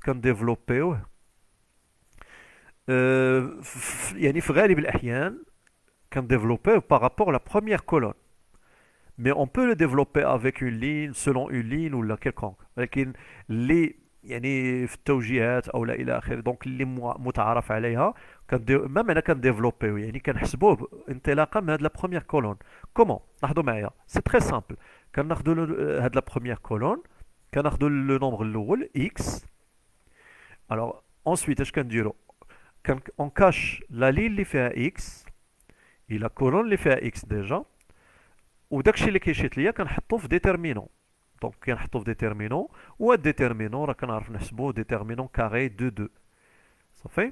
يعني في غالب الأحيان développer par rapport à la première colonne. Mais on peut le développer avec une ligne, selon une ligne ou la quelconque. لكن اللي يعني في التوجيهات او لا الى اخره دونك اللي متعارف عليها ما معنى كنديفلوبيو يعني كنحسبوه انطلاقا من هاد لا بروميير كولون. كومون؟ لاحظوا معايا سي تري سامبل. كناخذوا هاد لا بروميير كولون كناخذوا لو نومبر الاول اكس. الوغ انسويت اش كنديروا؟ اون كاش لا لين اللي فيها اكس اي لا كولون اللي فيها اكس ديجا، وداكشي اللي كيشيط ليا كنحطو في ديتيرمينون. دونك كنحطو في ديتيرمينون وهاد ديتيرمينون راه كنعرف نحسبوه ديتيرمينون كاري دو دو صافي.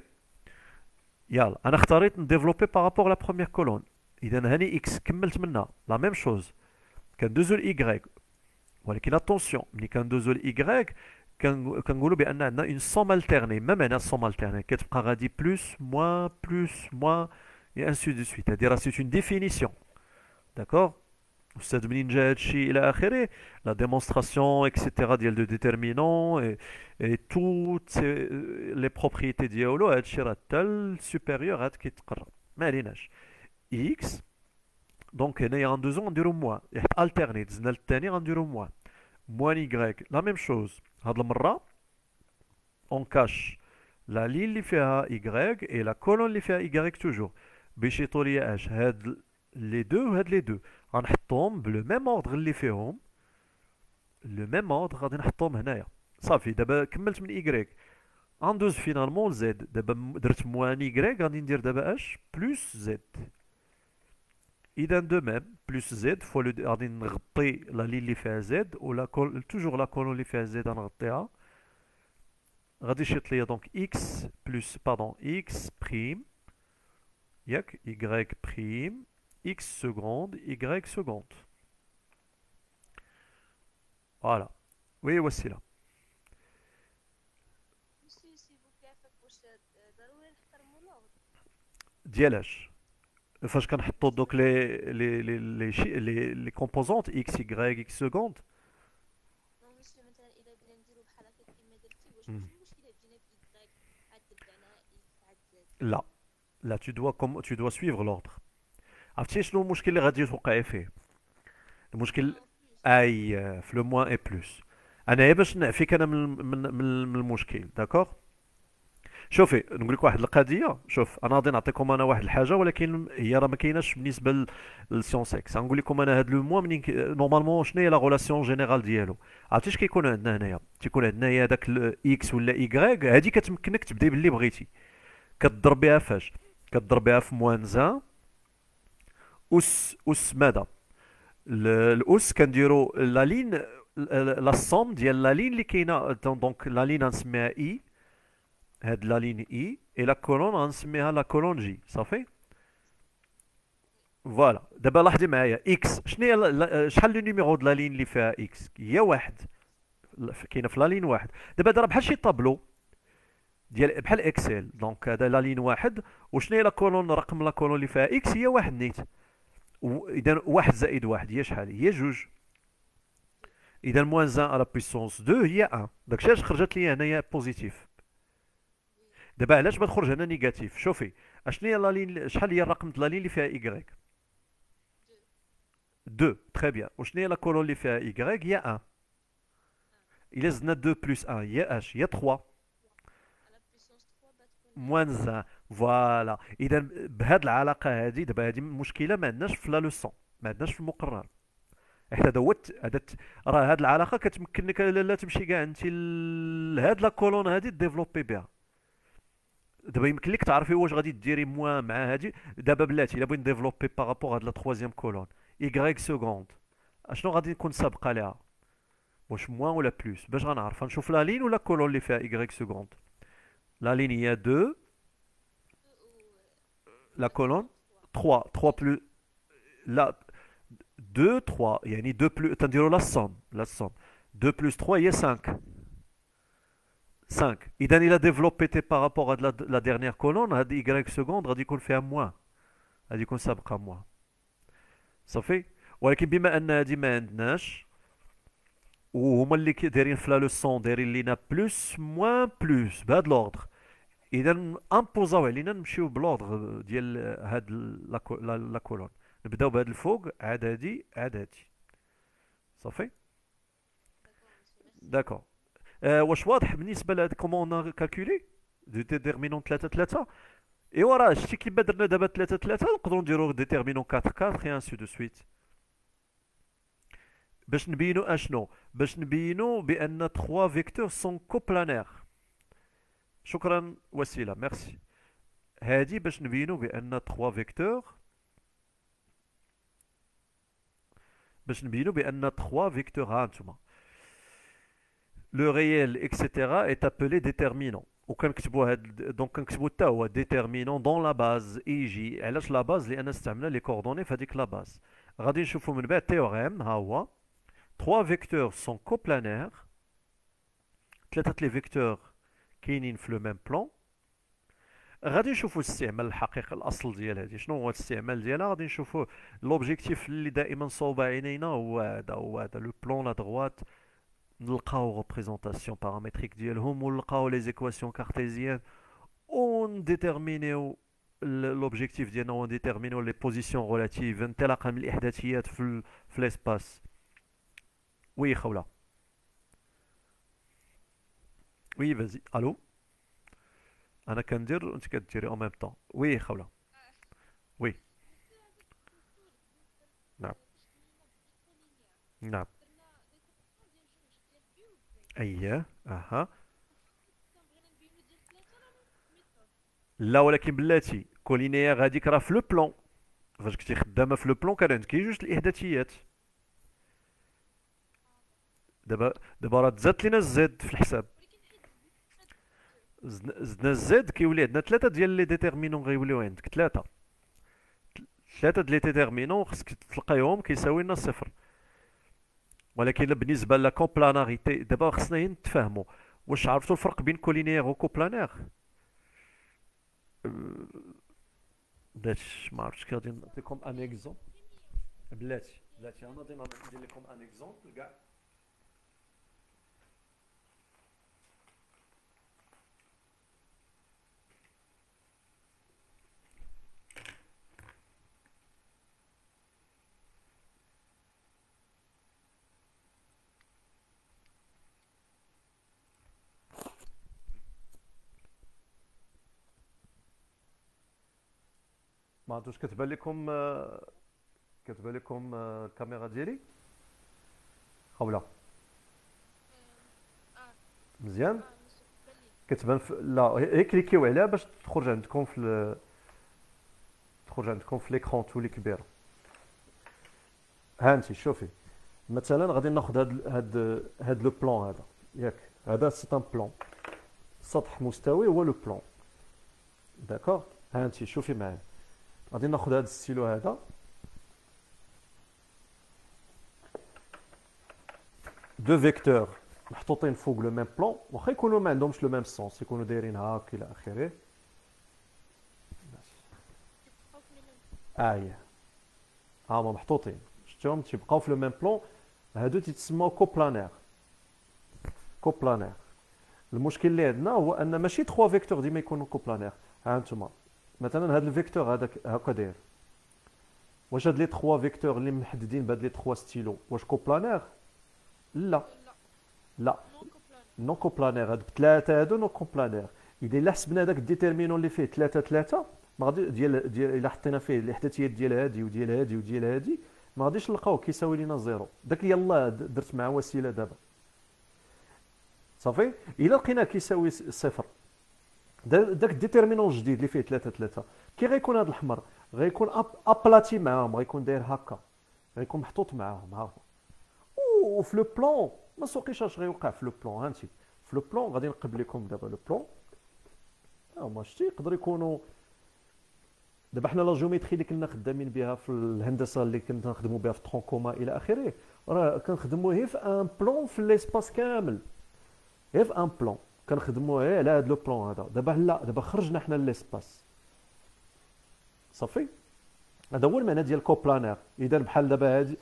يلا انا اختاريت نديفلوبي بارابور لا بروميير كولون. اذا هاني اكس كملت منها لا ميم شوز كندوزو لايكغيك. ولكن اتونسيون ملي كندوزو لايكغيك كنقولوا بان عندنا اون سوم التيرني. ما معنى سوم التيرني؟ كتبقى غادي بلوس موان اي انسي دو سويت. هادي راه سيت اون ديفينيسيون داكور. استاذ منين جا هادشي الى اخره لا ديمونستراسيون اكسيتيرا ديال دو ديتيرمينون اي توت لي بروبريتي ديالو هادشي راه حتى السوبيريور هاد كيتقرب ما عليناش. اكس دونك هنايا غندوزو غنديرو موان حيت التيرني دزنا للثاني غنديرو موان يكغيك لا ميم شوز. هاد المره اون كاش لا لين اللي فيها يكغيك اي لا كولون اللي فيها يكغيك توجور باش يطولي اش هاد لي دو وهاد لي دو غنحطهم بلو ميم اوردر اللي فيهم. لو ميم اوردر غادي نحطهم هنايا صافي. دابا كملت من ايكغيك غندوز فينالمون زد. دابا درت موان ايكغيك غادي ندير دابا اش بلوس زد. اذا دو ميم بلوس زد فوا غادي نغطي لا لين اللي فيها زد ولا توجور لا كولون اللي فيها زد غنغطيها. غادي يشيط ليا دونك اكس بلوس باردون اكس بريم ياك y prime x seconde y seconde. Voilà. Oui وسيلة ديالاش فاش كنحطو دوك لي كومبوزونت x y x seconde. لا لا tu dois suivre l'ordre. عرفتي شنو المشكل اللي غادي توقعي فيه؟ المشكل اي في لو موان اي بلوس. انا باش نعفيك انا من المشكل داكوغ. شوفي نقول لك واحد القضيه. شوف انا غادي نعطيكم انا واحد الحاجه ولكن هي راه ما كايناش بالنسبه للسيونس اكس. غنقول لكم انا هاد لو موان منين نورمالمون شنو هي لا غولاسيون جينيرال ديالو. عرفتي اش كيكون عندنا هنايا؟ تيكون عندنا هذاك اكس ولا ايكغيك هادي كتمكنك تبداي باللي بغيتي. كتضربيها فاش؟ كتضربيها في موان زان اس ماذا؟ الاس كنديرو لا لين لا سوم ديال لا لين اللي كاينه دونك لا لين غنسميها اي. هاد لا لين اي اي لا كولون غنسميها لا كولون جي صافي. فوالا دابا لاحظي معايا اكس شنو هي شحال لو نيميرو د لا لين اللي فيها اكس؟ هي واحد كاينه في لا لين واحد. دابا هذا راه بحال شي طابلو ديال بحال اكسل. دونك هذا لا لين واحد وشنو هي لا كولون رقم لا كولون اللي فيها اكس هي واحد نيت. اذا واحد زائد واحد هي شحال؟ هي جوج. اذا موان 1 على بويسونس 2 هي 1. داكشي علاش خرجت لي هنايا بوزيتيف. وي دابا علاش بتخرج هنا نيجاتيف؟ شوفي اشنو هي لا لين، شحال هي الرقم د لا لين اللي فيها ايكغيك؟ دو 2. تري بيان. وشنو هي لا كولون اللي فيها ايكغيك؟ هي 1. ان الا زدنا 2 بلس 1 هي اش؟ هي 3 3 على بويسونس 3 بتكون موان 1. فوالا. اذا بهاد العلاقه هذه، دابا هذه مشكله ما عندناش في لا لوسون، ما عندناش في المقرر. حيت هذا هو راه هاد العلاقه كتمكنك لا تمشي كاع انت لهاد لا كولون هادي ديفلوبي بها. دابا يمكن لك تعرفي واش غادي ديري موا مع هادي. دابا بلاتي الا بغيت نديفلوبي بارابور هاد لا تخوازيام كولون ايكغيك سكوند، اشنو غادي نكون سابقه ليها؟ واش موان ولا بلوس؟ باش غنعرف نشوف لا لين ولا كولون اللي فيها ايكغيك سكوند. لا لين هي 2، 2 لا لا كولون كولون 3 3. 3 بلس، لا 2 3 يعني 2 بلس، تنديروا لا سوم، لا سوم 2 بلس 3 هي 5. 5. اذا الى ديفلوبيتي بارابور هاد لا ديرنيير كولون، هاد ايكغيك سكوند غادي يكون فيها موان، غادي يكون سابقه موان. صافي. ولكن بما ان هادي ما عندناش، وهما اللي دايرين في لا لوسون دايرين لينا بلوس موان بلوس بهاد لوردر، اذا امبوزاو علينا نمشيو بلوردر ديال هاد لا كولون. نبداو بهاد الفوق، عاد هادي عاد هادي. صافي. داكور مسيو ميرسي داكور. واش واضح بالنسبه لهاد كومون اون كالكولي دو ديتيرمينون 3 3؟ ايوا راه شتي كيما درنا دابا 3 3 نقدروا نديرو ديتيرمينون 4 4 اي انسي دو سويت. باش نبينو اشنو؟ باش نبينو بان 3 فيكتور سون كوبلانير. شكرا وسيله، ميرسي. هادي باش نبينو بان 3 فيكتور، باش نبينو بان 3 فيكتور، ها انتما لو ريال اكسيتيرا est appelé déterminant. وكنكتبوا هاد دونك كنكتبوا حتى هو ديتيرمينون دون لا باز اي جي. علاش لا باز؟ لان استعملنا لي كوردوني في هذيك لا باز. غادي نشوفوا من بعد تيوريم، ها هو 3 فيكتور سون كوبلانير. ثلاثه لي فيكتور كاينين في لو ميم بلون. غادي نشوفوا الاستعمال الحقيقي، الاصل ديال هذه شنو هو الاستعمال ديالها. غادي نشوفوا لوبجيكتيف اللي دائما صوب عينينا هو هذا، هو هذا لو بلون لا دغوات. نلقاو ريبريزونطاسيون بارامتريك ديالهم، ونلقاو لي زيكواسيون كارتيزيان، ونديتيرمينيو لوبجيكتيف ديالنا، ونديتيرمينيو لي بوزيسيون ريلاتيف، انطلاقا من الاحداثيات في ليسباس. وي خوله. وي فازي. الو. انا كندير وانت كديري اون ميم طون. وي خوله. وي. مسيو هذيك الدكتور بالنسبه نعم. باش تمينا بالكولينيا نعم. درنا ليكواسيون ديال جوج ديال بي و بي اييه. اها. كنبغينا نبينو ديال 3 راه ميثود لا ولكن بلاتي كولينيير هذيك راه في لو بلون. فاش كنتي خدامه في لو بلون كان عندك جوج الاحداثيات. اه داكور دابا راه تزادت لينا الزد في الحساب. ولكن حيت زدنا زدنا الزد كيولي عندنا ثلاثه ديال لي ديتيرمينون، غيوليو عندك ثلاثه. ثلاثه ديال لي ديتيرمينون خصك تلقايهم كيساوي لنا صفر. ولكن بالنسبه لا كومبلاناريتي دابا خصنا نتفاهموا. واش عرفتوا الفرق بين كولينيير وكوبلانير؟ بلاتي ما عرفتش، غادي نعطيكم ان اكزومبل. كيمياء بلاتي انا غادي ندير لكم ان اكزومبل كاع. ما عرفتش كتبان لكم كتبان لكم الكاميرا ديالي اولا؟ اه مزيان. مسيو كتبان لينا كتبان لا هي كليكيو عليها باش تخرج عندكم تخرج عندكم في ليكرون تولي كبيره. ها انت شوفي، مثلا غادي ناخذ هاد لو بلون هذا، ياك هذا سي ان بلون، سطح مستوي هو لو بلون. داكور. ها انت شوفي معايا، غادي ناخذ هذا الستيلو هذا، دو فيكتور محطوطين فوق لو ميم بلون، واخا يكونوا ما عندهمش لو ميم سونس، يكونوا دايرين هاك الى اخره. كيبقاو في لي ميم ها هما محطوطين، شفتهم تيبقاو في لو ميم بلون. هادو تيتسموا كوبلانير. كوبلانير. المشكل اللي عندنا هو ان ماشي 3 فيكتور ديما يكونوا كوبلانير. ها انتما مثلا هذا الفيكتور هذاك هكا داير، واش هاد لي 3 فيكتور اللي محددين بهاد لي 3 ستيلو واش كوبلانير؟ لا. لا لا نون كوبلانير. نون كوبلانير. هاد بثلاثه هادو نون كوبلانير. اذا الا حسبنا داك الديتيرمينون اللي فيه 3 3 ما غادي ديال الا حطينا فيه الاحداثيات ديال هادي وديال هادي وديال هادي ما غاديش نلقاوه كيساوي لينا زيرو. داك يلاه درت مع وسيله دابا صافي. الا لقينا كيساوي صفر، داك الديتيرمينون الجديد اللي فيه 3 3 كي غيكون هذا الاحمر غيكون ابلاتي معاهم، غيكون داير هكا، غيكون محطوط معاهم ها هو. وفي لو بلون ما سوقيش اش غيوقع في لو بلون. هانتي في لو بلون غادي نقبل لكم دابا لو بلون. هما شتي يقدر يكونوا دابا حنا لا جيوميتري اللي كنا خدامين بها في الهندسه اللي كنا نخدموا بها في ترونكوما الى اخره، راه كنخدموا غير في ان بلون في ليسباس كامل، غير في ان بلون كنخدموا غير على هذا لو بلون هذا. دابا لا، دابا خرجنا حنا ليسباس صافي. هذا هو المعنى ديال كوبلانير. اذا بحال دابا هادي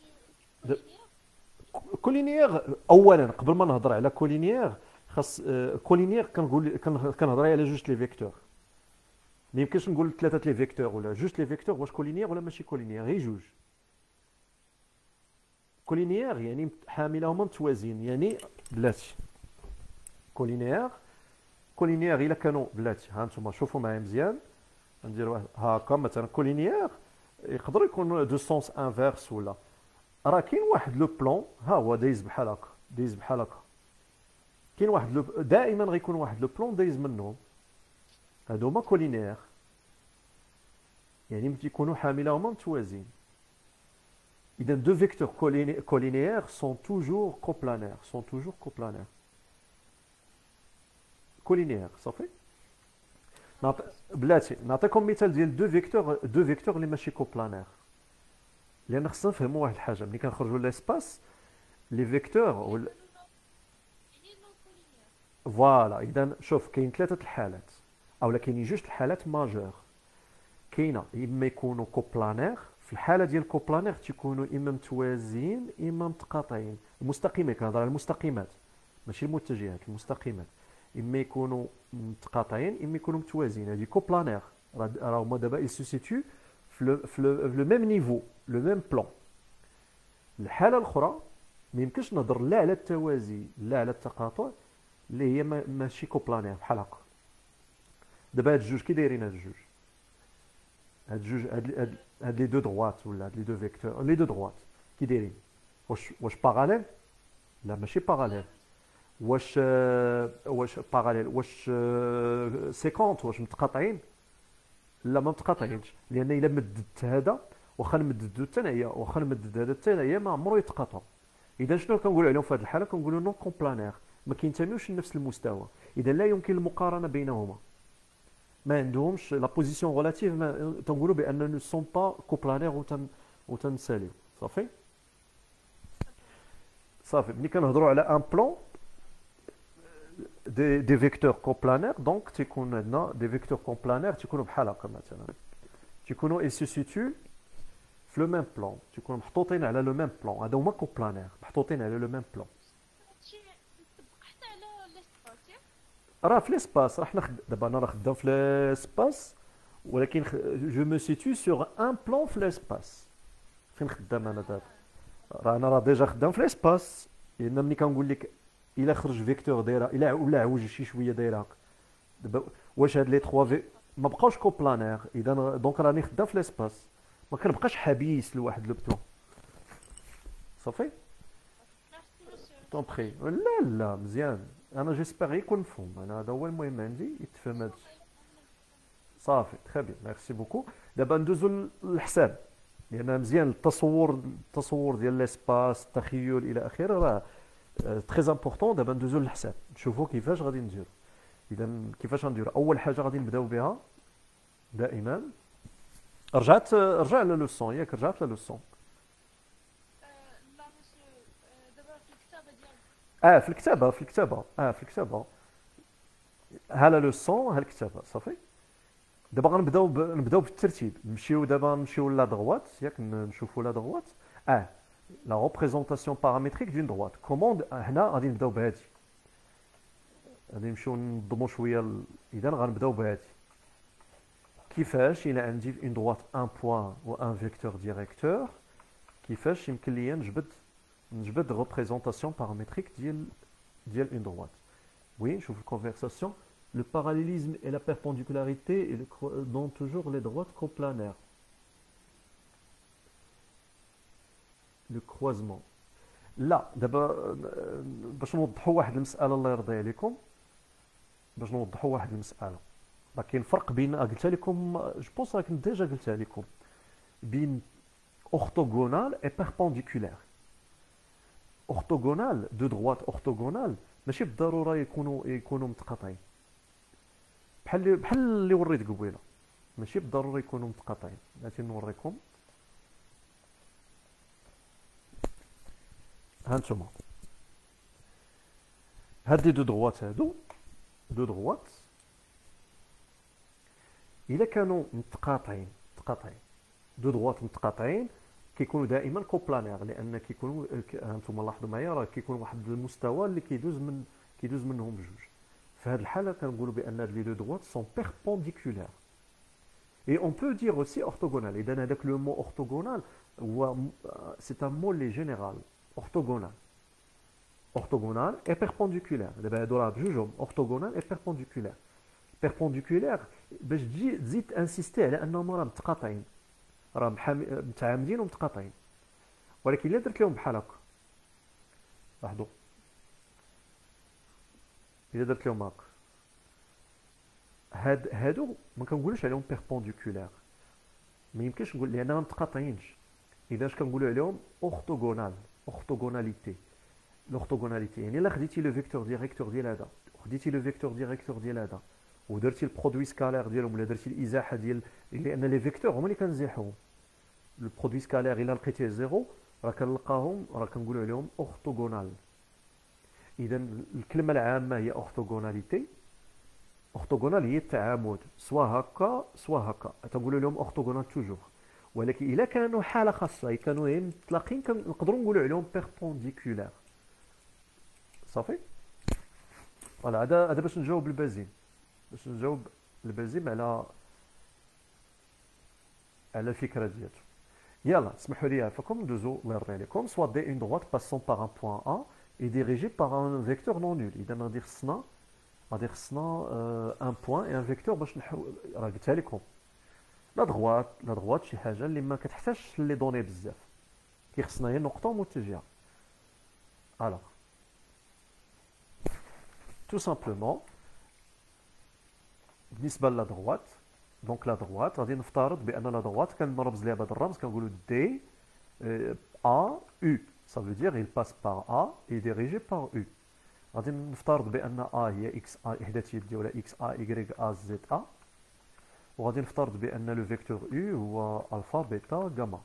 كولينيير. اولا قبل ما نهضر على كولينيير خاص كولينيير كنهضر على جوج لي فيكتور. ما يمكنش نقول ثلاثه لي فيكتور ولا جوج لي فيكتور واش كولينيير ولا ماشي كولينيير، غير جوج. كولينيير يعني حاملهما متوازيين، يعني بلاتي كولينيير. كولينيير الا كانوا بلاتي ها انتم شوفوا معايا مزيان، ندير واحد هاكا مثلا. كولينيير يقدر يكون دو سونس انفيرس ولا راه كاين واحد لو بلون ها هو دايز بحال هكا، دايز بحال هكا. كاين واحد دائما غيكون واحد لو بلون دايز منهم، هادو هما كولينيير، يعني تيكونوا حاملهما متوازيين. اذا دو فيكتور كولينيير سون توجور كوبلانير، سون توجور كوبلانير كولينيير صافي. بلاتي نعطيكم مثال ديال دو فيكتور اللي ماشي كوبلانير، لان خصنا نفهموا واحد الحاجه ملي كنخرجوا ليسباس لي فيكتور يعني نون كولينير. فوالا. اذا شوف كاين ثلاثه الحالات اولا كاينين جوج الحالات ماجور. كاينه اما يكونوا كوبلانير، في الحاله ديال الكوبلانير تيكونوا اما متوازيين اما متقاطعين. المستقيمه كنهضر على المستقيمات ماشي المتجهات، المستقيمات اما يكونوا متقاطعين اما يكونوا متوازيين، هذه كوبلانير. راه هما دابا يسو سيتو في لو ميم نيفو، لو ميم بلون. الحاله الاخرى ما يمكنش نهضر لا على التوازي لا على التقاطع اللي هي ماشي كوبلانير بحال هكا. دابا هاد الجوج كي دايرين هاد الجوج، هاد الجوج هاد لي دو دروات ولا هاد لي دو فيكتور لي دو دروات كي دايرين؟ واش باراليل؟ لا ماشي باراليل. واش باراليل؟ واش سيكونت؟ واش متقاطعين؟ لا ما متقاطعينش، لان الا مددت هذا واخا نمددو حتى انايا واخا نمدد هذا حتى انايا ما عمرو يتقاطع. اذا شنو كنقولوا عليهم في هذه الحاله؟ كنقولوا نون كومبلانير، ما كينتميوش لنفس المستوى، اذا لا يمكن المقارنه بينهما، ما عندهمش لا بوزيسيون غولاتيف، تنقولوا بان نو سون با كوبلانير وتنساليو صافي. صافي ملي كنهضروا على ان بلون دي فيكتور كوبلانير، دونك تيكون عندنا دي فيكتور كوبلانير تيكونوا بحال هكا مثلا، تيكونوا اي سي سيتو في لو ميم بلون، تيكونوا محطوطين على لو ميم بلون. هذا هما كوبلانير محطوطين على لو ميم بلون. هادشي يطبق حتى على ليسباس ياك؟ راه في ليسباس، راه حنا دابا انا راه خدام في ليسباس، ولكن جو مو سيتو سور ان بلون في ليسباس. فين خدام انا دابا؟ راه انا راه ديجا خدام في ليسباس، لان ملي كنقول لك الا خرج فيكتور دايره الا ولا عوج شي شويه دايره هكا، دابا واش هاد لي 3 ما بقاوش كوبلانير، اذا دونك راني خدام في ليسباس، ما كنبقاش حبيس لواحد لو بلون صافي. ميرسي مسيو. طون بخي لا لا مزيان، انا جيسبر يكون مفهوم، انا هذا هو المهم عندي يتفهم هذا الشيء صافي. تري بيان ميرسي بوكو. دابا ندوزو للحساب، لان مزيان التصور ديال ليسباس، التخيل الى اخره، راه تري امبورطون. دابا ندوزو للحساب نشوفوا كيفاش غادي نديرو. اذا كيفاش غنديرو؟ اول حاجه غادي نبداو بها دائما، رجع للوسون ياك، رجعت للوسون. لا مسيو، دابا في الكتابة ديالك. في الكتابه ها لا لوسون ها الكتابه صافي. دابا نبداو بالترتيب، نمشيو لا دغوات ياك، نشوفوا لا دغوات. la représentation paramétrique d'une droite. Comment هنا غادي نبداو بهادي غادي نمشيو ننظموا شويه اذا غنبداو بهادي كيفاش الى عندي une droite un point و un vecteur directeur كيفاش يمكن ليا نجبد représentation paramétrique ديال une droite. Oui, j'ouvre la conversation. Le parallélisme et la perpendicularisme dont toujours les droites coplanaires. Le croisement. لا دابا باش نوضحوا واحد المساله الله يرضي عليكم باش نوضحوا واحد المساله راه كاين فرق بين قلتها لكم جو بونس راه كنت ديجا قلتها لكم بين orthogonal et perpendiculaire. orthogonal دو droite orthogonal ماشي بالضروره يكونوا متقاطعين بحال اللي وريت قبيله ماشي بالضروره يكونوا متقاطعين. غادي نوريكم هانتوما هاد لي دو دروات هادو دو دروات الا كانوا متقاطعين دو دروات متقاطعين كيكونوا دائما كوبلانير لان كيكونوا هانتوما لاحظوا معايا راه كيكون واحد المستوى اللي كيدوز منهم بجوج. في هذه الحاله كنقولوا بان هاد لي دو دروات سون بيربونديكولير. Et on peut dire aussi orthogonal. Et dans le mot orthogonal, c'est un mot général. Orthogonal. Orthogonal et perpendiculaire. Orthogonal et perpendiculaire. Perpendiculaire, باش تزيد انسيستي على انهم راه متقاطعين. راه متعامدين ومتقاطعين. ولكن الا درت لهم بحال هكا. لاحظوا. الا درت لهم هكا. هادو ما كنقولوش عليهم بيربونديكولار ما يمكنش نقول لان ما متقاطعينش اذا اش كنقولوا عليهم اورتوغونال اورتوغوناليتي لورتوغوناليتي يعني الا خديتي لو فيكتور ديريكتور ديال هذا وخديتي لو فيكتور ديريكتور ديال هذا ودرتي البرودوي سكالير ديالهم ولا درتي الازاحه ديال لان لي فيكتور هما اللي كنزيحوهم لو برودوي سكالير الا لقيتيه زيرو راه كنلقاهم راه كنقولوا عليهم اورتوغونال. اذا الكلمه العامه هي اورتوغوناليتي. orthogonal هي التعامد سوا هكا سوا هكا تنقولوا لهم orthogonal توجور. ولكن الا كانوا حاله خاصه كانوا متلاقين كنقدروا نقولوا عليهم بيربونديكولار. صافي فوالا هذا باش نجاوب البازيم على الفكره ديالته. يلا اسمحوا لي عفاكم ندوزو الله يرضي عليكم. soit d une droite passant par un point A et dirigée par un vecteur non nul. اذا غادي خصنا ان بوين اي ان فيكتور باش راه قلتها لكم لا دغوات شي حاجه اللي ما كتحتاجش لي دوني بزاف كيخصنا هي نقطه متجهه. الوغ تو سامبلومون بالنسبه لا دغوات دونك لا دغوات غادي نفترض بان لا دغوات كنرمز ليها بهذا الرمز كنقولوا دي ا يو ça veut dire il passe par A et dirigé par U. غادي نفترض بان ا هي اكس ا احداثيه ديالها اكس ا اي ا زد ا وغادي نفترض بان لو فيكتور يو هو الفا بيتا غاما.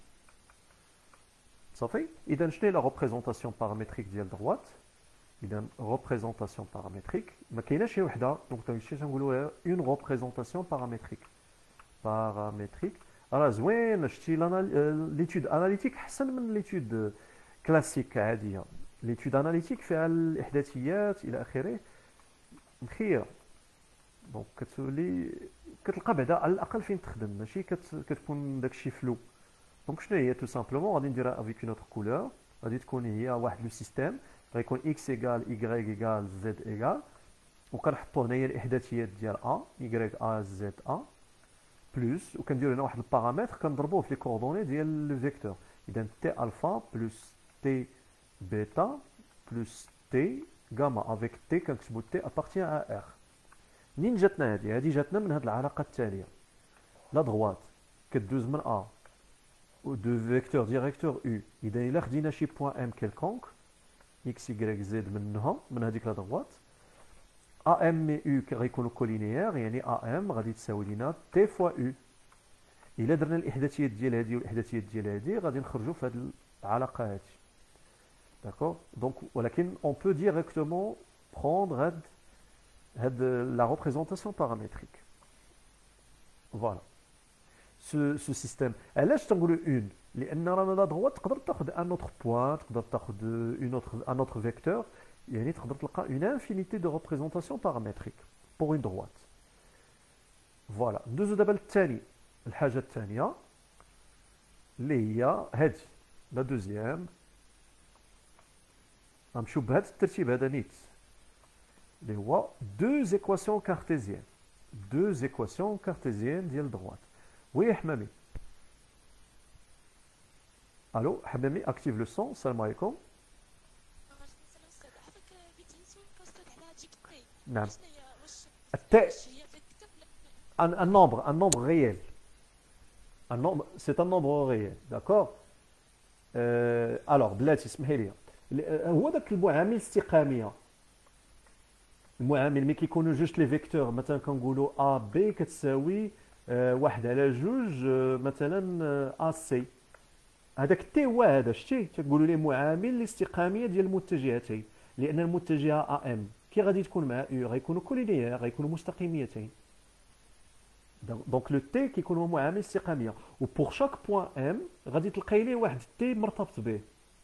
صافي اذا شنو هي لا ريبريزونطاسيون بارامتريك ديال دروات. اذا ريبريزونطاسيون بارامتريك ما كايناش شي وحده دونك هادشي تنقولوا اون ريبريزونطاسيون بارامتريك راه زوين شتي ليتود اناليتيك احسن من ليتود كلاسيك عاديه. ليتود اناليتيك فيها الاحداثيات الى اخره مخيره دونك كتولي كتلقى بعدا على الاقل فين تخدم ماشي كتكون داكشي فلو. دونك شنو هي تو سامبلومون غادي نديرها افيك اون اوتر كولور غادي تكون هي واحد لو سيستيم غيكون اكس ايكال ايكغيك ايكال زد ايكال وكنحطوا هنايا الاحداثيات ديال ا ايكغيك ا زد ا بلس وكنديروا هنا واحد البارامتر كنضربوه في لي كوردوني ديال لو فيكتور. اذا تي الفا بلس تي bêta plus t gamma avec t كنكتبوا t appartient à r. منين جاتنا هذه جاتنا من هذه العلاقه التاليه لا دغوات كدوز من a و دو فيكتور ديريكتور u. اذا الا خدينا شي بوين m كيلكونك x y z منها من هذيك لا دغوات am u غيكونوا كولينيير يعني am غادي تساوي لنا t فوا u. الا درنا الاحداثيات ديال هذه والاحداثيات ديال هذه غادي نخرجوا في هذه العلاقه هذه. D'accord. Donc, on peut directement prendre la représentation paramétrique. Voilà. Ce système. Elle est une. لان رانا لا دروات تقدر تاخذ ان اوتر بوان، تقدر تاخذ اون اوتر ان اوتر فيكتور، يعني تقدر تلقى اون انفينيتي دو ريبريزونطاسيون بارامتريك بور اون دروات. فوالا ندوزو دابا للثاني، الحاجه الثانيه اللي هي هادي لا دوزيام، غنمشيو بهذا الترتيب هذا نيت اللي هو دو زيكواسيون كارتيزيان، دو زيكواسيون كارتيزيان ديال دروات. وي حمامي، الو حمامي اكتيف لو سون. السلام عليكم. نعم. التاء un nombre réel. Un nombre, c'est un nombre réel, d'accord. alors بلاتي اسمحي لي، هو داك المعامل الاستقاميه، المعامل ملي كيكونوا جوج لي فيكتور، مثلا كنقولوا ا بي كتساوي واحد على جوج مثلا ا سي، هذاك تي هو هذا شتي تقولوا ليه معامل الاستقاميه ديال المتجهتين، لان المتجهه ا ام كي غادي تكون مع او غيكونوا كولينيير، غيكونوا مستقيميتين. دونك لو تي كيكون هو معامل استقاميه، و بور شاك بوين ام غادي تلقاي ليه واحد تي مرتبط به،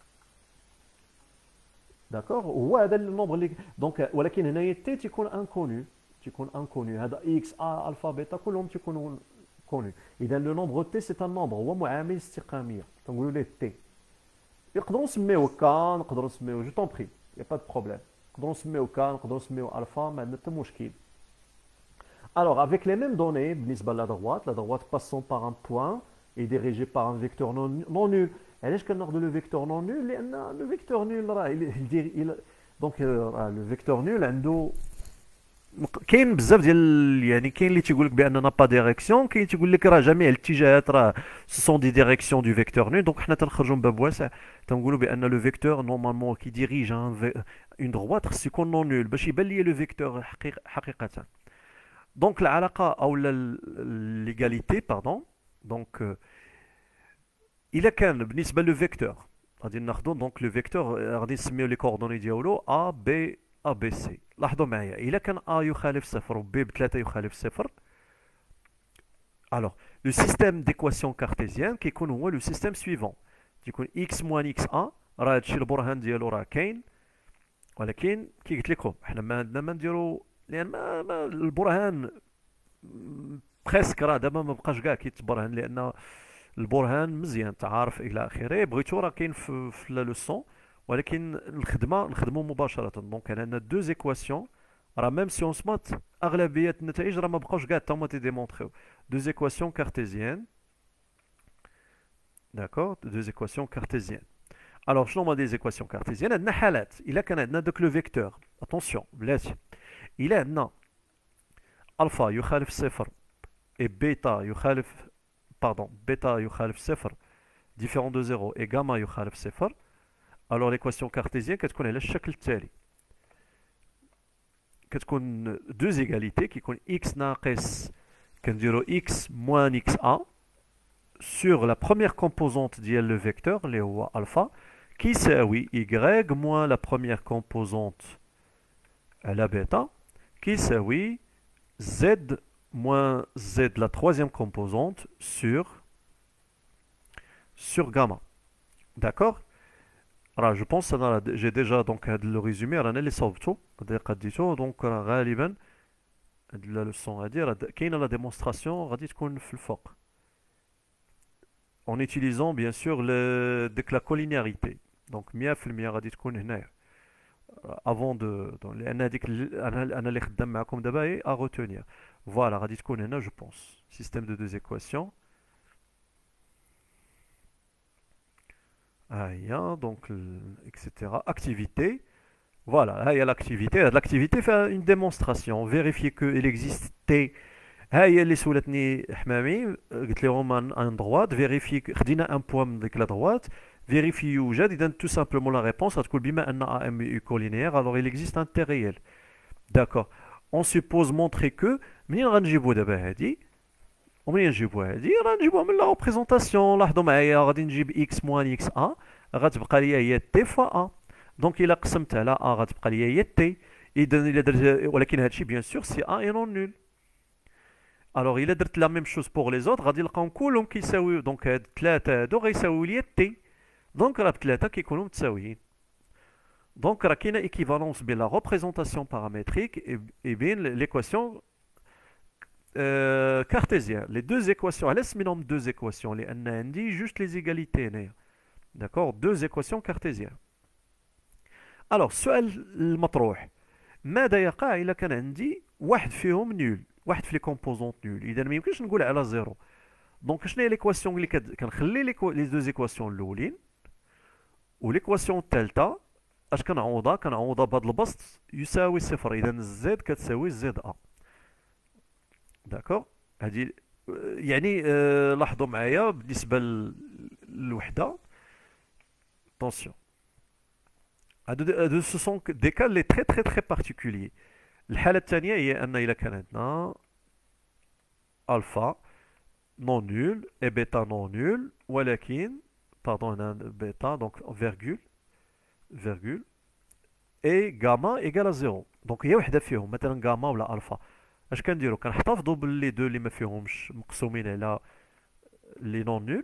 داكوغ. هو هذا النومبر اللي دونك، ولكن هنايا تي تيكون انكونو، تيكون انكونو، هذا اكس ا الفا بيتا كلهم تيكونوا كونو. اذا لو نومبر تي سي ان نومبر، هو معامل استقاميه، كنقولوا ليه تي. نقدروا نسميوه كا، نقدروا نسميوه جو طون بري، يا با دو بروبليم، نقدروا نسميوه كا، نقدروا نسميوه الفا، ما عندنا حتى مشكل. Alors, avec les mêmes données, la droite passant par un point est dirigée par un vecteur non nul. علاش كناخذوا le vecteur non nul؟ لأن le vecteur nul راه donc le vecteur nul عنده كاين بزاف ديال، يعني كاين اللي تيقول لك باننا با ديريكسيون، كاين تيقول لك راه جميع الاتجاهات راه سون دي ديريكسيون دو فيكتور نول. دونك حنا تنخرجوا من باب واسع، تنقولوا بان لو فيكتور نورمالمون كي ديريج اون دروات خص يكون نون نول باش يبان لي لو فيكتور حقيقه. دونك العلاقه او ليغاليتي باردون، دونك الا كان بالنسبه لو فيكتور غادي ناخذوا دونك لو فيكتور غادي نسميو لي كوردوني ديالو ا بي ا بي سي. لاحظوا معايا، الا كان ا يخالف صفر و بي بثلاثه يخالف صفر، الوغ لو سيستيم ديكواسيون كارتيزيان كيكون هو لو سيستيم سويفون، تيكون اكس موان اكس ا. راه هادشي البرهان ديالو راه كاين، ولكن كي قلت لكم حنا ما عندنا ما نديرو، لان ما البرهان بريسك راه دابا ما بقاش كاع كيتبرهن، لان البرهان مزيان تعارف الى اخره. بغيتو راه كاين في لا لوسون، ولكن نخدمو مباشره. دونك عندنا دو زيكواسيون، راه ميم سيونس مات اغلبيه النتائج راه ما بقاوش كاع تا هما تيديمونطريو. دو زيكواسيون كارتيزيان، داكور، دو زيكواسيون كارتيزيان. الوغ شنو هما دي زيكواسيون كارتيزيان؟ عندنا حالات، الا كان عندنا دوك لو فيكتور، اتونسيون بلاتي، الا عندنا الفا يخالف صفر et bêta يخالف bêta يخالف صفر différent de 0 et gamma يخالف صفر، alors l'équation cartésienne كتكون على الشكل التالي، كتكون deux égalités كيكون x ناقص كنديرو x moins xa sur la première composante ديال le vecteur اللي هو alpha كيساوي y moins la première composante على bêta كيساوي z moins z la troisième composante sur gamma. D'accord? Alors je pense que j'ai déjà donc le résumé, les donc غالبا la leçon à dire كاينه la démonstration غادي تكون في الفوق en utilisant bien sûr la collinéarité. donc 100% غادي تكون هنايا avant de لان هذيك انا اللي خدام معكم دابا هي à retenir. Voilà, غادي تكون هنا je pense. Système de deux équations. Donc, etc. Activité. Voilà, il y a l'activité. L'activité fait une démonstration. Vérifier qu'il existe T. هي اللي سولتني حمامي قلت لهم ان droite. Vérifier خدينا un point avec la droite. Vérifier يوجد. إذا tout simplement la réponse غتكون بما أن AM est collinéaire, alors il existe un T réel. D'accord. On suppose montrer que منين غنجيبو دابا هادي ومنين نجيبو هادي غنجيبوها من لا ريبريزونطاسيون. لاحظوا معايا غادي نجيب اكس موان اكس ا غتبقى ليا هي تي فوا ا. دونك الا قسمت على ا غتبقى ليا هي تي. اذا الا درت ولكن هادشي بيان سور سي ا اي نون نول. Alors, il a dit la même chose pour les autres. غادي نلقاهم كلهم كيساويو دونك هاد الثلاثة هادو غيساويو لي تي. دونك راه بثلاثة كيكونوا متساويين. دونك راه كاينة équivalence بين la représentation paramétrique et بين l'équation cartésienne. Les deux équations, علاش سميناهم deux équations لأن عندي juste les égalités هنايا. D'accord? Deux équations cartésiennes. Alors, السؤال المطروح ماذا يقع إذا كان عندي واحد فيهم نول، واحد في لي كومبوزونت نول؟ إذا ما يمكنش نقول على زيرو. دونك شنو هي ليكواسيون اللي كنخلي لي دو ايكواسيون الاولين وليكواسيون الثالثه اش كنعوضها بهذا البسط يساوي صفر. اذا زد كتساوي زد ا. داكوغ؟ هذه يعني لاحظوا معايا بالنسبه للوحده. attention. Ce sont des cas les très très très particuliers. الحالة الثانية هي أن إذا كان عندنا ألفا non nul et bêta non nul ولكن pardon هنا bêta donc virgule et gamma égale à 0. donc هي وحدة فيهم مثلا gamma ولا ألفا. اش كنديرو؟ كنحتفظوا باللي دو اللي ما فيهمش مقسومين على لي non nul.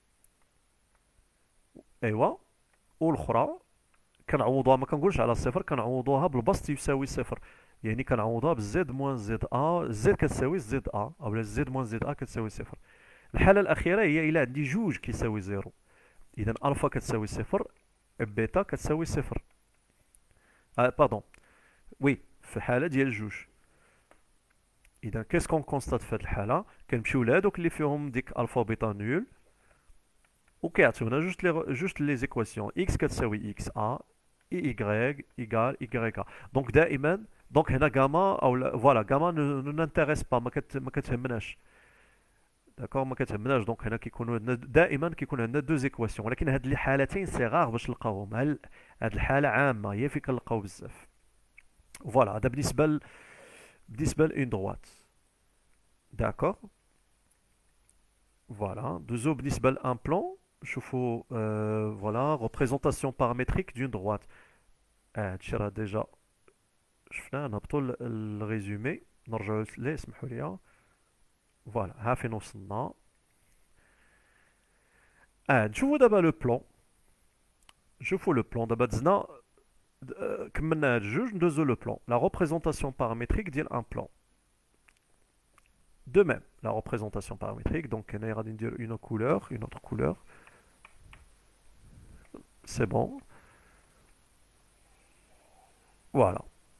ايوا والاخرى كنعوضوها، ما كنقولش على صفر، كنعوضوها بالبسط يساوي صفر. يعني كنعوضوها بزد موان زد ا، زد كتساوي زد ا اولا زد موان زد ا كتساوي صفر. الحالة الأخيرة هي إلا عندي جوج كيساوي زيرو. إذا ألفا كتساوي صفر، بيتا كتساوي صفر. باردون، وي في الحالة ديال جوج. إذا كيسكون كونستات في هاد الحالة؟ كنمشيو لهادوك اللي فيهم ديك ألفا وبيتا نول وكيعطيونا جوست لي زيكواسيون إكس كتساوي إكس أ اي ايغريك ايغال ايغريك ا. دونك دائما دونك هنا غاما او فوالا غاما نو نانتيريس با، ما كتهمناش. داكوغ ما كتهمناش. دونك هنا كيكونوا دائما كيكون عندنا دو زيكواسيون، ولكن هاد لي حالتين سي غار باش نلقاوهم. هاد الحاله عامه هي فين كنلقاو بزاف. فوالا هذا بالنسبه لون دروات. داكوغ فوالا. دوزو بالنسبه لان بلون نشوفوا فوالا ريبريزونطاسيون بارامتريك دون دروات. هادشي راه ديجا شفناه. نهبطوا الريزومي نرجعوا ليه، اسمحوا لي. فوالا ها فين وصلنا. نشوفوا دابا لو بلون. نشوفوا لو بلون دابا دزنا كملنا هاد الجوج، ندوزو لو بلون. لا ريبريزونطاسيون بارامتريك ديال ان بلون. De même, la représentation paramétrique, donc on va dire une couleur, une autre couleur. C'est bon. Voilà.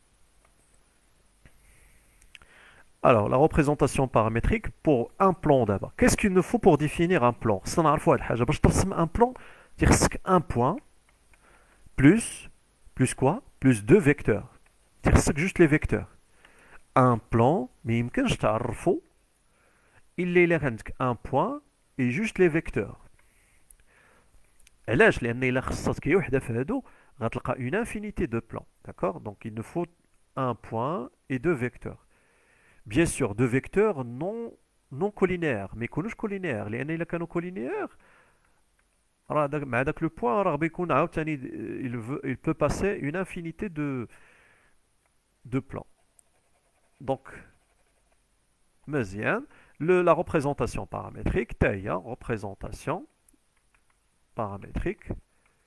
Alors, la représentation paramétrique pour un plan d'abord. Qu'est-ce qu'il nous faut pour définir un plan? Ça n'a pas un plan, c'est un point plus quoi? Plus deux vecteurs. C'est juste les vecteurs. Un plan, mais il me faut il est un point et juste les vecteurs. علاش؟ لأن إلا خصتك هي وحدة في هادو غتلقى une infinité de plans. D'accord? Donc il nous faut un point et deux vecteurs. Bien sûr, deux vecteurs non collinaires. ما يكونوش collinaires لأن إلا كانوا collinaires راه مع داك لو بوين راه بيكون عاوتاني il peut passer une infinité de plans. Donc مزيان. La représentation paramétrique, تاهي représentation paramétrique.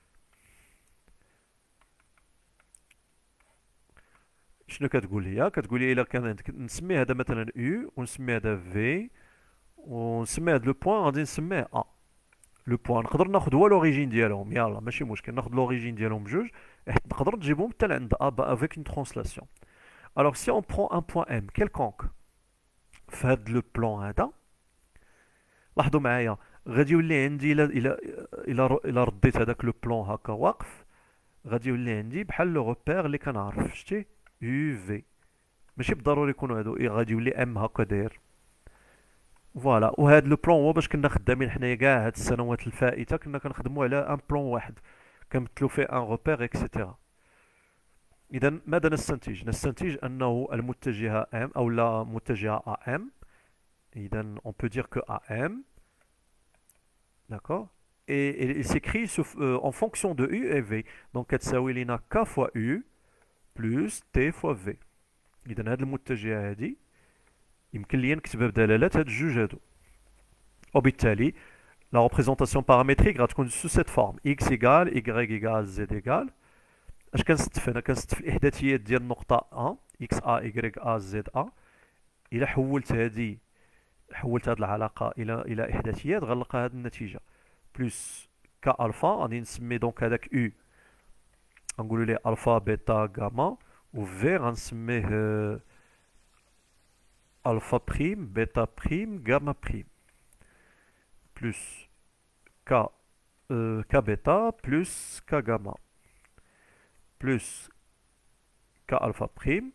شنو كتقول لي؟ كتقول لي الا كان عندك نسمي هذا مثلا U ونسمي هذا V ونسمي هذا لو بوين غادي نسميه A. لو بوين نقدر ناخذ هو لوريجين ديالهم، يلاه ماشي مشكل، ناخذ لوريجين ديالهم بجوج حيت نقدر نجيبهم حتى لعند A avec une translation. Alors si on prend un point M quelconque في هاد لو بلون هذا، لاحظوا معايا غادي يولي عندي الا رديت هذاك لو بلون هكا واقف غادي يولي عندي بحال لو روبير اللي كنعرف شتي يو في. ماشي بالضروري يكونوا هادو، غادي يولي ام هكا داير. فوالا. وهاد لو بلون هو باش كنا خدامين حنايا كاع هاد السنوات الفائته كنا كنخدموا على ان بلون واحد كنمثلوا فيه ان روبير اكسيتيرا. اذا ماذا نستنتج؟ نستنتج انه المتجهه ام او لا متجهه ام. اذا on peut dire que AM, d'accord, et s'écrit en fonction de U et V. Donc كتساوي لينا K fois U plus T fois V. إذا هاد المتجهة هادي يمكن لي نكتبها بدلالات هاد الجوج هادو. وبالتالي لا ريبريزونطاسيون بارامتريك غتكون سو سيت فورم x ايكال y ايكال z ايكال. اش كنستف انا؟ كنستف الاحداثيات ديال النقطه ا x a y a z a. الا حولت هاد العلاقه الى احداثيات غنلقى هاد النتيجه بلس ك الفا. غادي نسمي دونك هذاك u غنقولوا ليه الفا بيتا غاما، و في غنسميه الفا بريم بيتا بريم غاما بريم بلس ك ك بيتا بلس ك غاما بلس ك الفا بريم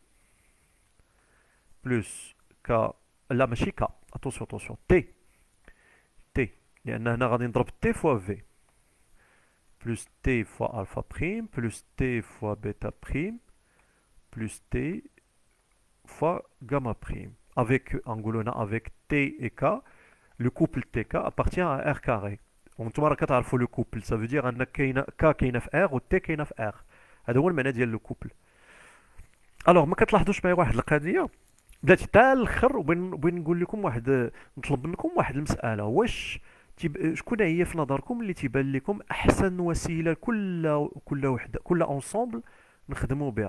بلس ك، لا ماشي ك، اتونسيون تي لان هنا غادي نضرب تي فوا في بلس تي فوا الفا بريم بلس تي فوا بيتا بريم بلس تي fois gamma prime. Avec, en Goulona, avec T et K, le couple TK appartient à R carré. Donc, tu m'as dit le couple, ça veut dire que K كاينه في R و T كاينه في R. هذا هو المعنى ديال لو كوبل. الوغ ما كتلاحظوش معايا واحد القضيه بلاتي حتى الاخر، وبين نقول لكم واحد، نطلب منكم واحد المساله. واش شكون هي في نظركم اللي تيبان لكم احسن وسيله كل وحده كل انصومبل نخدموا بها؟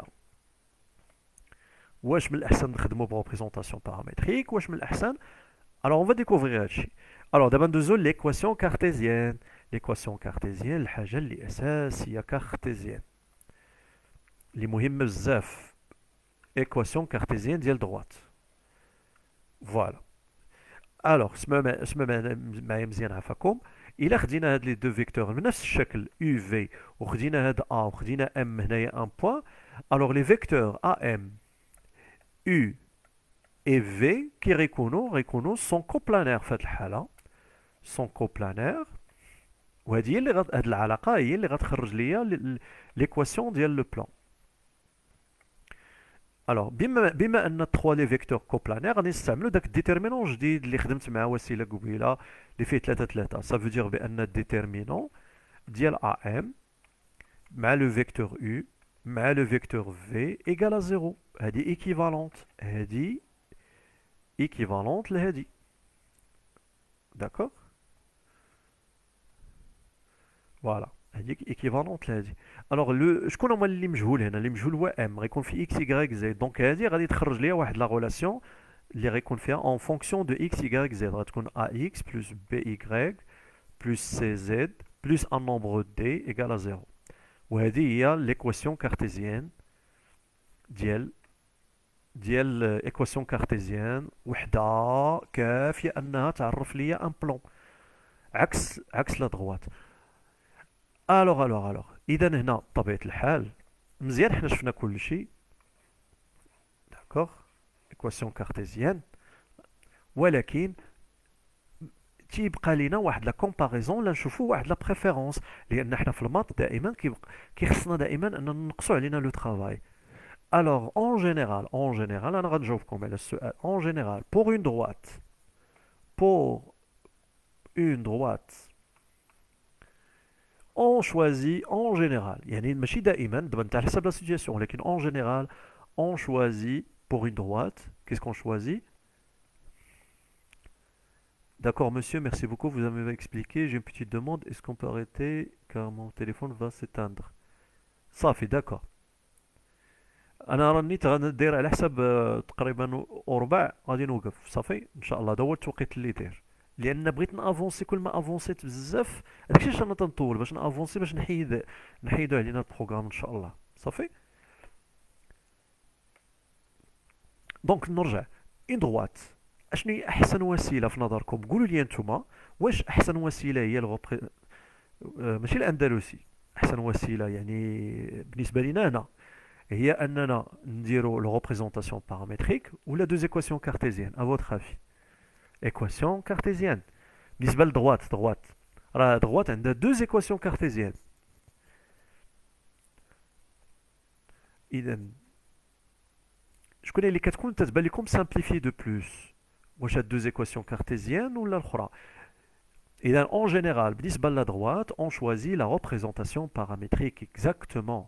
واش من الاحسن نخدموا بريزونطاسيون بارامتريك، واش من الاحسن؟ alors on va découvrir هادشي. alors دابا ندوزو ليكواسيون كارتيزيان. ليكواسيون كارتيزيان الحاجه اللي اساسيه كارتيزيان اللي مهمه بزاف، ايكواسيون كارتيزيان ديال دروات. فوالا. الوغ اسمعوا معايا مزيان عافاكم. الا خدينا هاد لي دو فيكتور بنفس الشكل يو في، وخدينا هاد ا وخدينا ام هنايا ان بوين، الوغ لي فيكتور ا ام U et V qui غيكونوا sont coplanaires في هذه الحالة، sont coplanaires. وهذه هي اللي هاد العلاقة هي اللي غتخرج ليا ليكواسيون ديال لو بلان. الوغ بما ان 3 لي فيكتور كوبلانير غادي نستعملوا داك الديتيرمينون جديد اللي خدمت مع وسيلة قبيلة اللي فيه 3 سا فو دير بان الديتيرمينون ديال ام مع لو فيكتور U مع لو فيكتور V égal à 0. هذه ايكيفالونت، هذه ايكيفالونت لهذه. داكوغ؟ فوالا، هذيك ايكيفالونت لهذه. الوغ شكون هما اللي مجهول هنا؟ اللي مجهول هو ام، غيكون في اكس يكغيك زد. دونك هذه غادي تخرج ليا واحد لا غولاسيون اللي غيكون فيها اون فونكسيون دو اكس يكغيك زد، غتكون ا اكس بلس بي يكغيك بلس سي زد بلس ان نومبر دي ايكال ا 0. وهذه هي ليكواسيون كارتيزيان ديال ايكواسيون كارتيزيان وحده كافيه انها تعرف ليا ان بلون عكس لا دغوات. الوغ اذا هنا بطبيعه الحال مزيان حنا شفنا كل شيء. داكوغ، ايكواسيون كارتيزيان، ولكن تيبقى لينا واحد لا كومباريزون ولا نشوفوا واحد لا بريفيرونس، لان حنا في المات دائما كيخصنا دائما ان نقصوا علينا لو طرافاي. Alors, en général, أنا غنجاوبكم على السؤال. En général, pour une droite, on choisit en général. يعني ماشي دائما، دابا انت على حسب لا سيتياسيون، ولكن en général, on choisit pour une droite. Qu'est-ce qu'on choisit? D'accord, monsieur, merci beaucoup, vous avez expliqué. J'ai une petite demande. Est-ce qu'on peut arrêter car mon téléphone va s'éteindre? صافي، d'accord. انا راني غندير على حسب تقريبا وربع غادي نوقف صافي ان شاء الله. هذا هو التوقيت اللي داير، لان بغيت نافونسي. كل ما افونسيت بزاف داكشي علاش انا تنطول باش نافونسي، باش نحيدو علينا البروغرام ان شاء الله. صافي. دونك نرجع ان دروات. اشنو هي احسن وسيله في نظركم؟ قولوا لي نتوما واش احسن وسيله هي ماشي الاندلسي، احسن وسيله يعني بالنسبه لينا هنا هي اننا نديرو لو ريبريزونطاسيون بارامتريك ولا دوز ايكواسيون كارتيزيان. ا فوتر افي ايكواسيون كارتيزيان. بالنسبه لدغوات، راه دغوات عندها دوز ايكواسيون كارتيزيان. اذا شكون اللي كتكون تتبان لكم سامبليفي دو بلوس؟ واش هاد دوز ايكواسيون كارتيزيان ولا الاخرى؟ اذا اون جينيرال بالنسبه لدغوات اون شوازي لا ريبريزونطاسيون بارامتريك اكزاكتومون.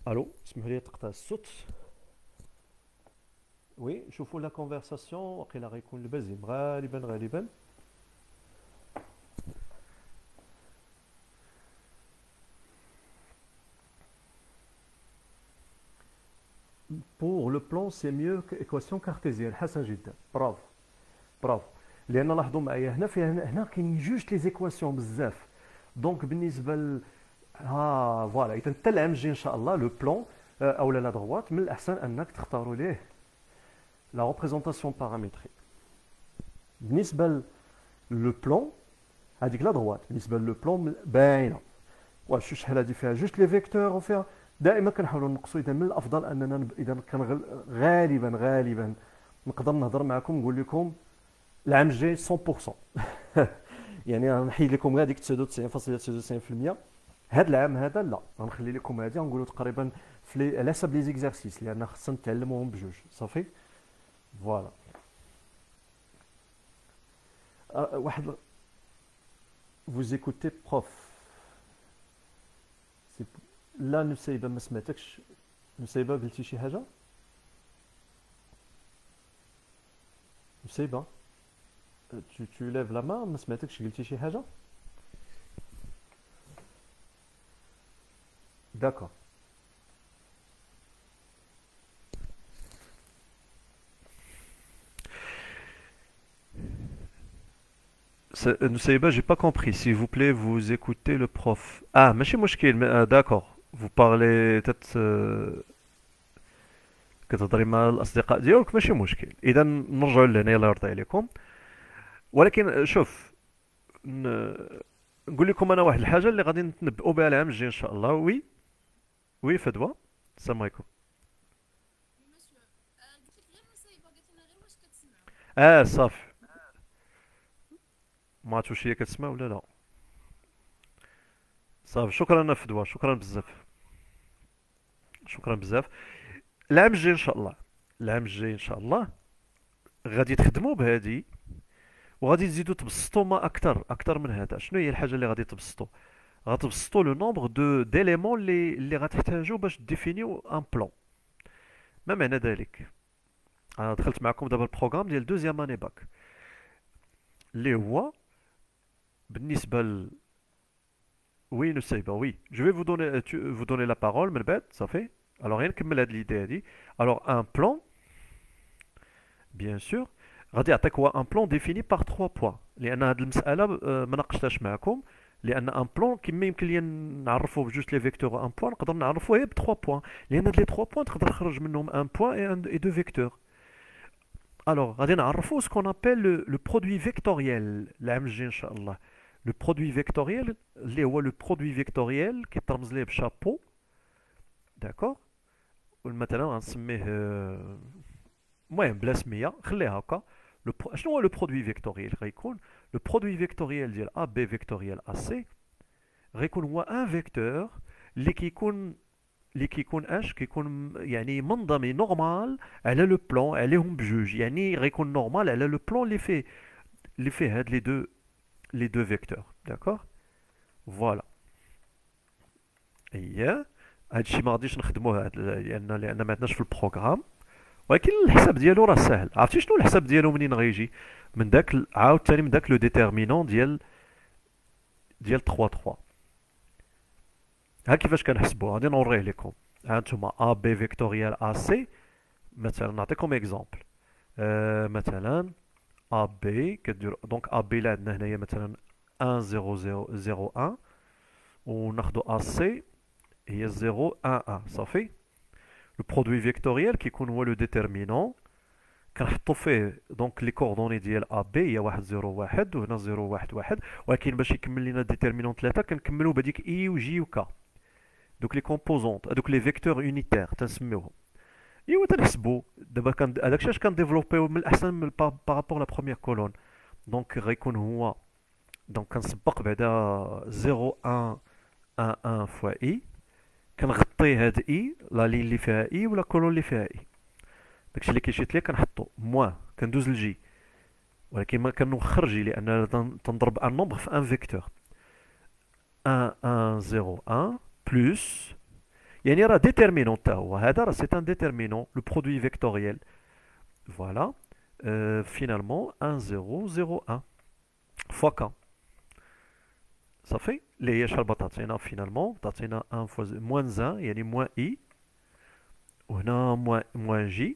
الو اسمحوا لي تقطع الصوت. وي شوفوا لا كونفرساسيون وقيلا غيكون البازيم غالبا. Pour le plan c'est mieux qu'équation cartésienne. حسن جدا، برافو برافو. لان لاحظوا معايا هنا فيها هنا كاينين جوج لي زيكواسيون بزاف. دونك بالنسبه فوالا اذا حتى العام الجاي ان شاء الله لو بلان او لا دروات من الاحسن انك تختاروا ليه لا ريبريزونطاسيون بارامتريك. بالنسبه لو بلان هذيك لا دروات، بالنسبه لو بلان باينه. واش شحال هذه فيها جوج لي فيكتور وفيها دائما كنحاولوا نقصوا. اذا من الافضل اننا اذا كان غالبا نقدر نهضر معكم نقول لكم العام الجاي 100%. يعني غنحيد لكم غير ديك 99.99%. هذا العام هذا لا، غنخلي لكم هذه غنقولوا تقريبا على حسب لي زيكزارسيس لان خصنا نتعلموهم بجوج صافي. فوالا واحد vous écoutez prof. لا نسيبه ما سمعتكش. نسيبه قلتي شي حاجه؟ نسيبه tu lèves la main. ما سمعتكش قلتي شي حاجه؟ داكور. Nusayba, j'ai pas compris. S'il vous plaît, vous écoutez le prof. Ah, ماشي مشكل. d'accord. Vous parlez peut-être كتهضري مع الأصدقاء ديالك ماشي مشكل. إذا نرجعوا لهنا الله يرضي عليكم. ولكن شوف نقول لكم أنا واحد الحاجة اللي غادي نتنبؤوا بها العام الجاي إن شاء الله. وي وي فدوى. السلام عليكم. صافي. ما عرفتش واش هي كتسمع ولا لا. صافي شكرا فدوى، شكرا بزاف. شكرا بزاف. العام الجاي ان شاء الله، العام الجاي ان شاء الله غادي تخدموا بهذه وغادي تزيدوا تبسطوا ما اكثر من هذا. شنو هي الحاجه اللي غادي تبسطوا؟ غتبسطوا لو نومبر ديليمون اللي غتحتاجوا باش ديفينيو ان بلان. ما معنى ذلك؟ انا دخلت معكم دابا البروغرام ديال دوزيام اني باك اللي هو بالنسبه وي نسيبه. وي جو في vous donner la parole من بعد صافي. alors غير نكمل هاد ليدي هادي. alors un plan bien sûr غادي يعطيك هو ان بلان ديفيني بار 3 بوين. لان هاد المساله ما ناقشتهاش معكم لان ان بلان كما يمكن لي نعرفوه بجوج لي فيكتور ان بوين نقدر نعرفوه غير ب 3 بوين لان هاد لي 3 بوين تقدر تخرج منهم ان بوين اي دو فيكتور. alors غادي نعرفو سكون ابل لو برودوي فيكتوريال العام الجاي ان شاء الله. لو برودوي فيكتوريال اللي هو لو برودوي فيكتوريال كيترمز ليه بشابو. داكور. مثلا غنسميه المهم بلا سميه خليها هكا. شنو هو لو برودوي فيكتوريال؟ غيكون لو برودوي فيكتوريال ديال ا بي فيكتوريال ا سي غيكون هو ان فيكتور اللي كيكون اش كيكون يعني منضمي نورمال على لو بلان عليهم بجوج. يعني غيكون نورمال على لو بلان اللي فيه هاد لي دو فيكتور. داكور. فوالا. اييه هادشي ما غاديش نخدموه لان ما عندناش في البروغرام. ولكن الحساب ديالو راه ساهل. عرفتي شنو الحساب ديالو منين غيجي؟ من داك عاوتاني من داك لو ديتيرمينون ديال 3 3. ها كيفاش كنحسبوها غادي نوريه لكم. ها انتما ا بي فيكتوريال ا سي. مثلا نعطيكم اكزومبل. مثلا ا بي كدير دونك ا بي اللي عندنا هنايا مثلا 1 0 0 0 1 وناخدو ا سي هي 0 1 1 صافي. لو برودوي فيكتوريال كيكون هو لو ديتيرمينون كنحطو فيه دونك لي كوردوني ديال ا بي هي 1 0 1 وهنا 0 1 1. ولكن باش يكمل لينا ديتيرمينون 3 كنكملو بهاديك اي وجي وكا. دوك لي كومبوزونت هادوك لي فيكتور يونيتير تنسميوهم. ايوا تنحسبو دابا هداكشي اش كنديفلوبيو من الاحسن من بارابور لا بروميير كولون. دونك غيكون هو دونك كنسبق بعدا 0 1 1 1 فوا اي كنغطي هاد اي لا لين اللي فيها اي ولا كولون اللي فيها اي. داكشي اللي كيشيط ليا كنحطو موان كندوز لجي ولكن ما كنوخر جي لان تنضرب ان نومبر في ان فيكتور 1 1 0 1 بلس يعني راه ديترمينون حتى هو هذا راه سي ان ديترمينون لو برودوي فيكتوريال. فوالا. فينالمون 1 0 0 1 فوا ك صافي اللي هي شحال تعطينا فينالمون تعطينا 1 فوا موان 1 يعني موان اي، وهنا موان جي،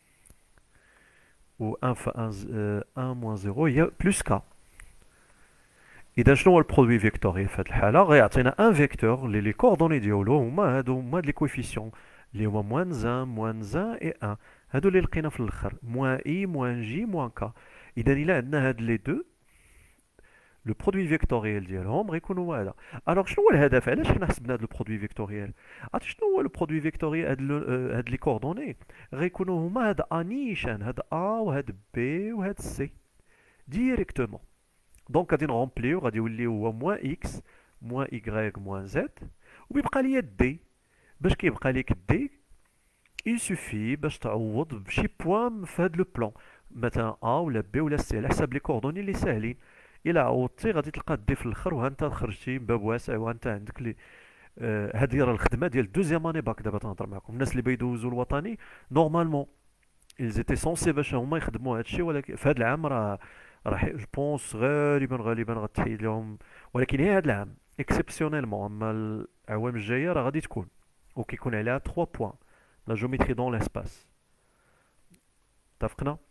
و 1 فوا 1 موان 0 هي بلس ك. اذا شنو هو البرودوي فيكتوريال في هذه الحاله؟ غيعطينا ان فيكتور اللي لي كوردوني ديالو هما هاد لي كويفيسيون اللي هما موان 1 موان 1 اي 1، هادو اللي لقينا في الاخر موان اي موان جي موان ك. اذا الا عندنا هاد لي دو لو برودوي فيكتوريال ديالهم غيكون هو هذا. الوغ شنو هو الهدف؟ علاش حنا حسبنا هاد لو برودوي فيكتوريال؟ عرفتي شنو هو لو برودوي فيكتوريال؟ هاد لي كوردوني غيكونوا هما هاد ا نيشان، هاد ا وهاد بي وهاد سي ديريكتومون. دونك غادي نغومبليو، غادي يولي هو موان اكس موان ايكغيك موان زد، وبيبقى ليا دي. باش كيبقى ليك دي يسوفي باش تعوض بشي بوان في هاد لو بلان، مثلا ا ولا بي ولا سي على حساب لي كوردوني اللي ساهلين. الا عوضتي غادي تلقى دي في الاخر، وها انت خرجتي من باب واسع، وها انت عندك لي هادي راه الخدمه ديال دوزيام اني باك. دابا تنهضر معكم الناس اللي بيدوزوا الوطني نورمالمون ils étaient censés باش هما يخدموا هادشي، ولكن في هاد العام راه جو بونس غالبا غتحيد لهم، ولكن هي هاد العام اكسبسيونيلمون. اما الاعوام الجايه راه غادي تكون، وكيكون عليها 3 بوان لا جيومتري دون لاسباس. اتفقنا؟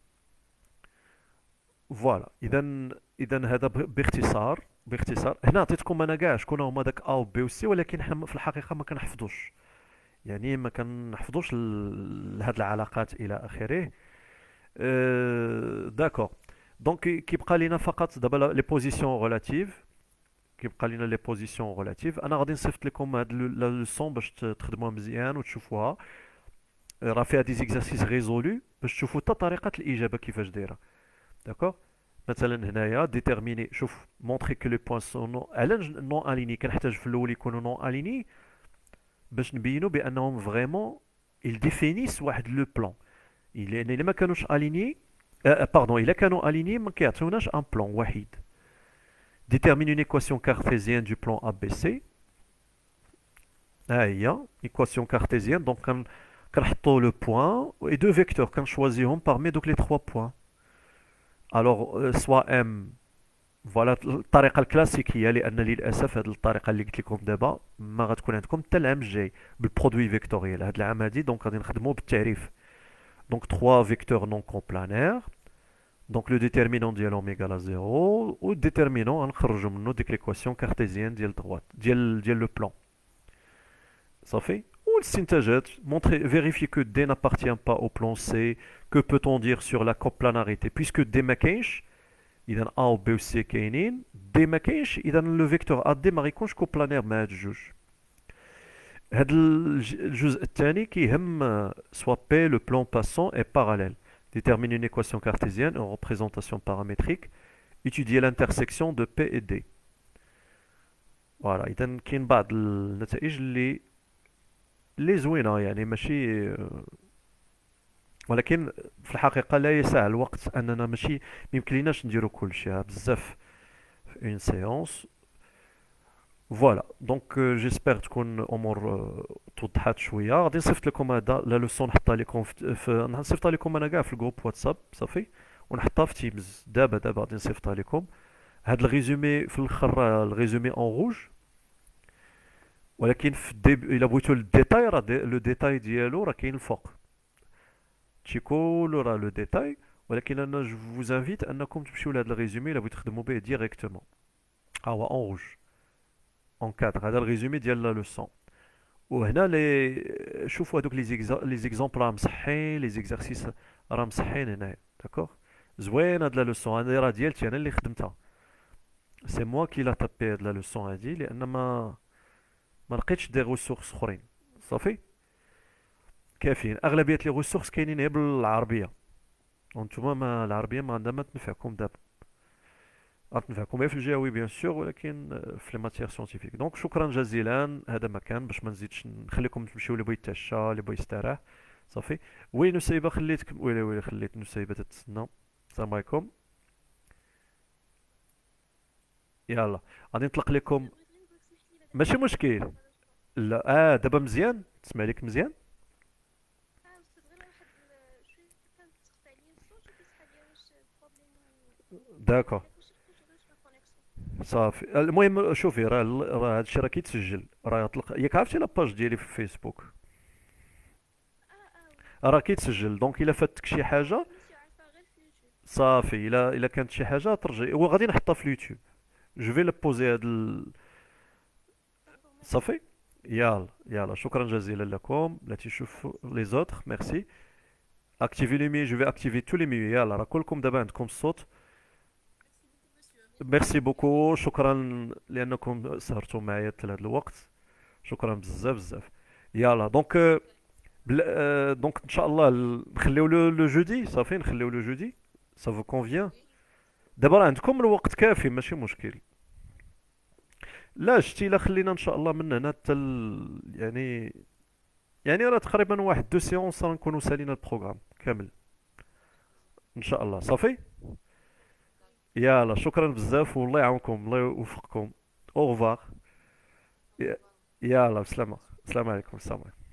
فوالا. اذا هذا باختصار هنا عطيتكم انا كاع شكون هما داك ا و بي و سي، ولكن حنا في الحقيقه ما كنحفظوش، يعني ما كنحفظوش هاد العلاقات الى اخره. داكور. دونك كيبقى لينا فقط دابا لي بوزيسيون ريلاتيف. كيبقى لينا لي بوزيسيون ريلاتيف. انا غادي نصيفط لكم هاد لا لوسون باش تخدموها مزيان وتشوفوها. راه فيها دي زيكزارسيس ريزولو باش تشوفوا حتى طريقه الاجابه كيفاش دايره. داكور. مثلا هنايا ديتيرميني، شوف مونطري كو لي بوين سون نو، علاش نون اليني كنحتاج في الاول يكونوا نون اليني؟ باش نبينوا بانهم فريمون ils définissent واحد لو بلان. الا ما كانوش اليني، باردون الا كانوا اليني ما كيعطيوناش ان بلان وحيد. détermine une équation cartésienne du plan ABC. ها هي équation cartésienne. دونك كنحطوا لو بوين et deux vecteurs كنشوازيهم parmi دوك لي 3 بوين. الوغ سوا ام، فوالا الطريقه الكلاسيكيه، لان للاسف هذه الطريقه اللي قلت لكم دابا ما غتكون عندكم حتى العام الجاي بالبرودوي فيكتوريال. هذا العام هادي دونك غادي نخدموا بالتعريف. دونك 3 فيكتور نون كومبلانير، دونك لو ديتيرمينون ديالهم ايكال ا 0، و الديتيرمينون غنخرجوا منه ديك ليكواسيون كارتيزيان ديال دروات ديال لو بلان. صافي. والاستنتاجات montrer vérifier que D n'appartient pas au plan C. Que peut-on dire sur la coplanarité puisque D ما كاينش؟ اذا A و B و C كاينين، D ما كاينش، اذا لو فيكتور AD ما غيكونش كوبلانير مع هاد الجوج. هاد الجزء الثاني كيهم soit P le plan passant est parallèle. Détermine une équation cartésienne en représentation paramétrique. Étudier l'intersection de P et D. فوالا. اذا كاين بعض النتائج اللي زوينه، يعني ماشي، ولكن في الحقيقه لا يسع الوقت اننا ماشي ميمكن ليناش نديرو كلشي بزاف في اون سيونس. فوالا. دونك جيسبر تكون الامور توضحات شويه. غادي نصيفط لكم هذا لا لوسون، نحطها لكم نصيفطها لكم انا كاع في الجروب واتساب. صافي. ونحطها في تيمز دابا غادي نصيفطها لكم. هاد الريزومي في الاخر الريزومي اون روج، ولكن في الا بغيتو الديتاي راه لو ديتاي ديالو راه كاين الفوق. تشي كولو راه لو ديتاي، ولكن انا جو فوز انفيت انكم تمشيو لهاد الريزومي الا بغيتو تخدموا به ديريكتومون. ها هو اون روج اون كادر، هذا الريزومي ديال لا لوسون. وهنا شوفوا هذوك لي زيكزامبل راه مصحين، لي زيكزارسيس راه مصحين هنايا. داكوغ. زوين هاد لا لوسون، هادي راه ديالتي انا اللي خدمتها، سي موا كي لا تابي هاد لا لوسون هادي، لان ما لقيتش دي ريسورس اخرين. صافي. كافيين. اغلبيه لي ريسورس كاينين غير بالعربيه، وانتوما ما العربيه ما عندها ما تنفعكم دابا، غتنفعكم غير في الجهوي بيان سور، ولكن في لي ماتيير سيونتيفيك. دونك شكرا جزيلا. هذا مكان باش ما نزيدش نخليكم تمشيو اللي بغى يتعشى اللي بغى يستراح. صافي. وي نسيبه خليتكم، ويلي خليت نسيبه تتسنى. السلام عليكم. يلا غادي نطلق لكم. بغيت غير نقولك سمح لي بعدا ماشي كنت مشكل. كنت لا دابا مزيان. تسمع لك مزيان. استاذ غير واحد شويه كان تسقط عليا الصوت وكيسحب ليا واش بروبليم داكور. ياك واش غير واش ما كونيكسيون. صافي، المهم شوفي، راه هادشي راه كيتسجل، راه ياك عرفتي لاباج ديالي في فيسبوك وي راه كيتسجل، دونك الا فاتك شي حاجه كنت عارفه غير في اليوتيوب. صافي، الا كانت شي حاجه ترجعي وغادي نحطها في اليوتيوب. جو في لابوزي داكور ميرسي. صافي. يلا يلا، شكرا جزيلا لكم، لا تشوف لي زوتر، ميرسي. اكتيفي لي مي، جو في اكتيفي تو لي مي، يلا راه كلكم دابا عندكم الصوت. ميرسي بوكو مسيو ميرسي ميرسي بيان. بوكو، شكرا لانكم سهرتوا معايا حتى لهذا الوقت، شكرا بزاف بزاف. يلا دونك دونك ان شاء الله نخليو لو جودي، صافي نخليو لو جودي، ça vous convient. وي دابا راه عندكم الوقت كافي، ماشي مشكل. لا شتي، لا خلينا ان شاء الله من هنا حتى يعني راه تقريبا واحد دو سيونس راه نكونوا سالينا البروغرام كامل ان شاء الله. صافي. وي يلا شكرا بزاف، والله يعاونكم، الله يوفقكم. او revoir. اوفر. يلا بسلامة، السلام عليكم، السلام عليكم.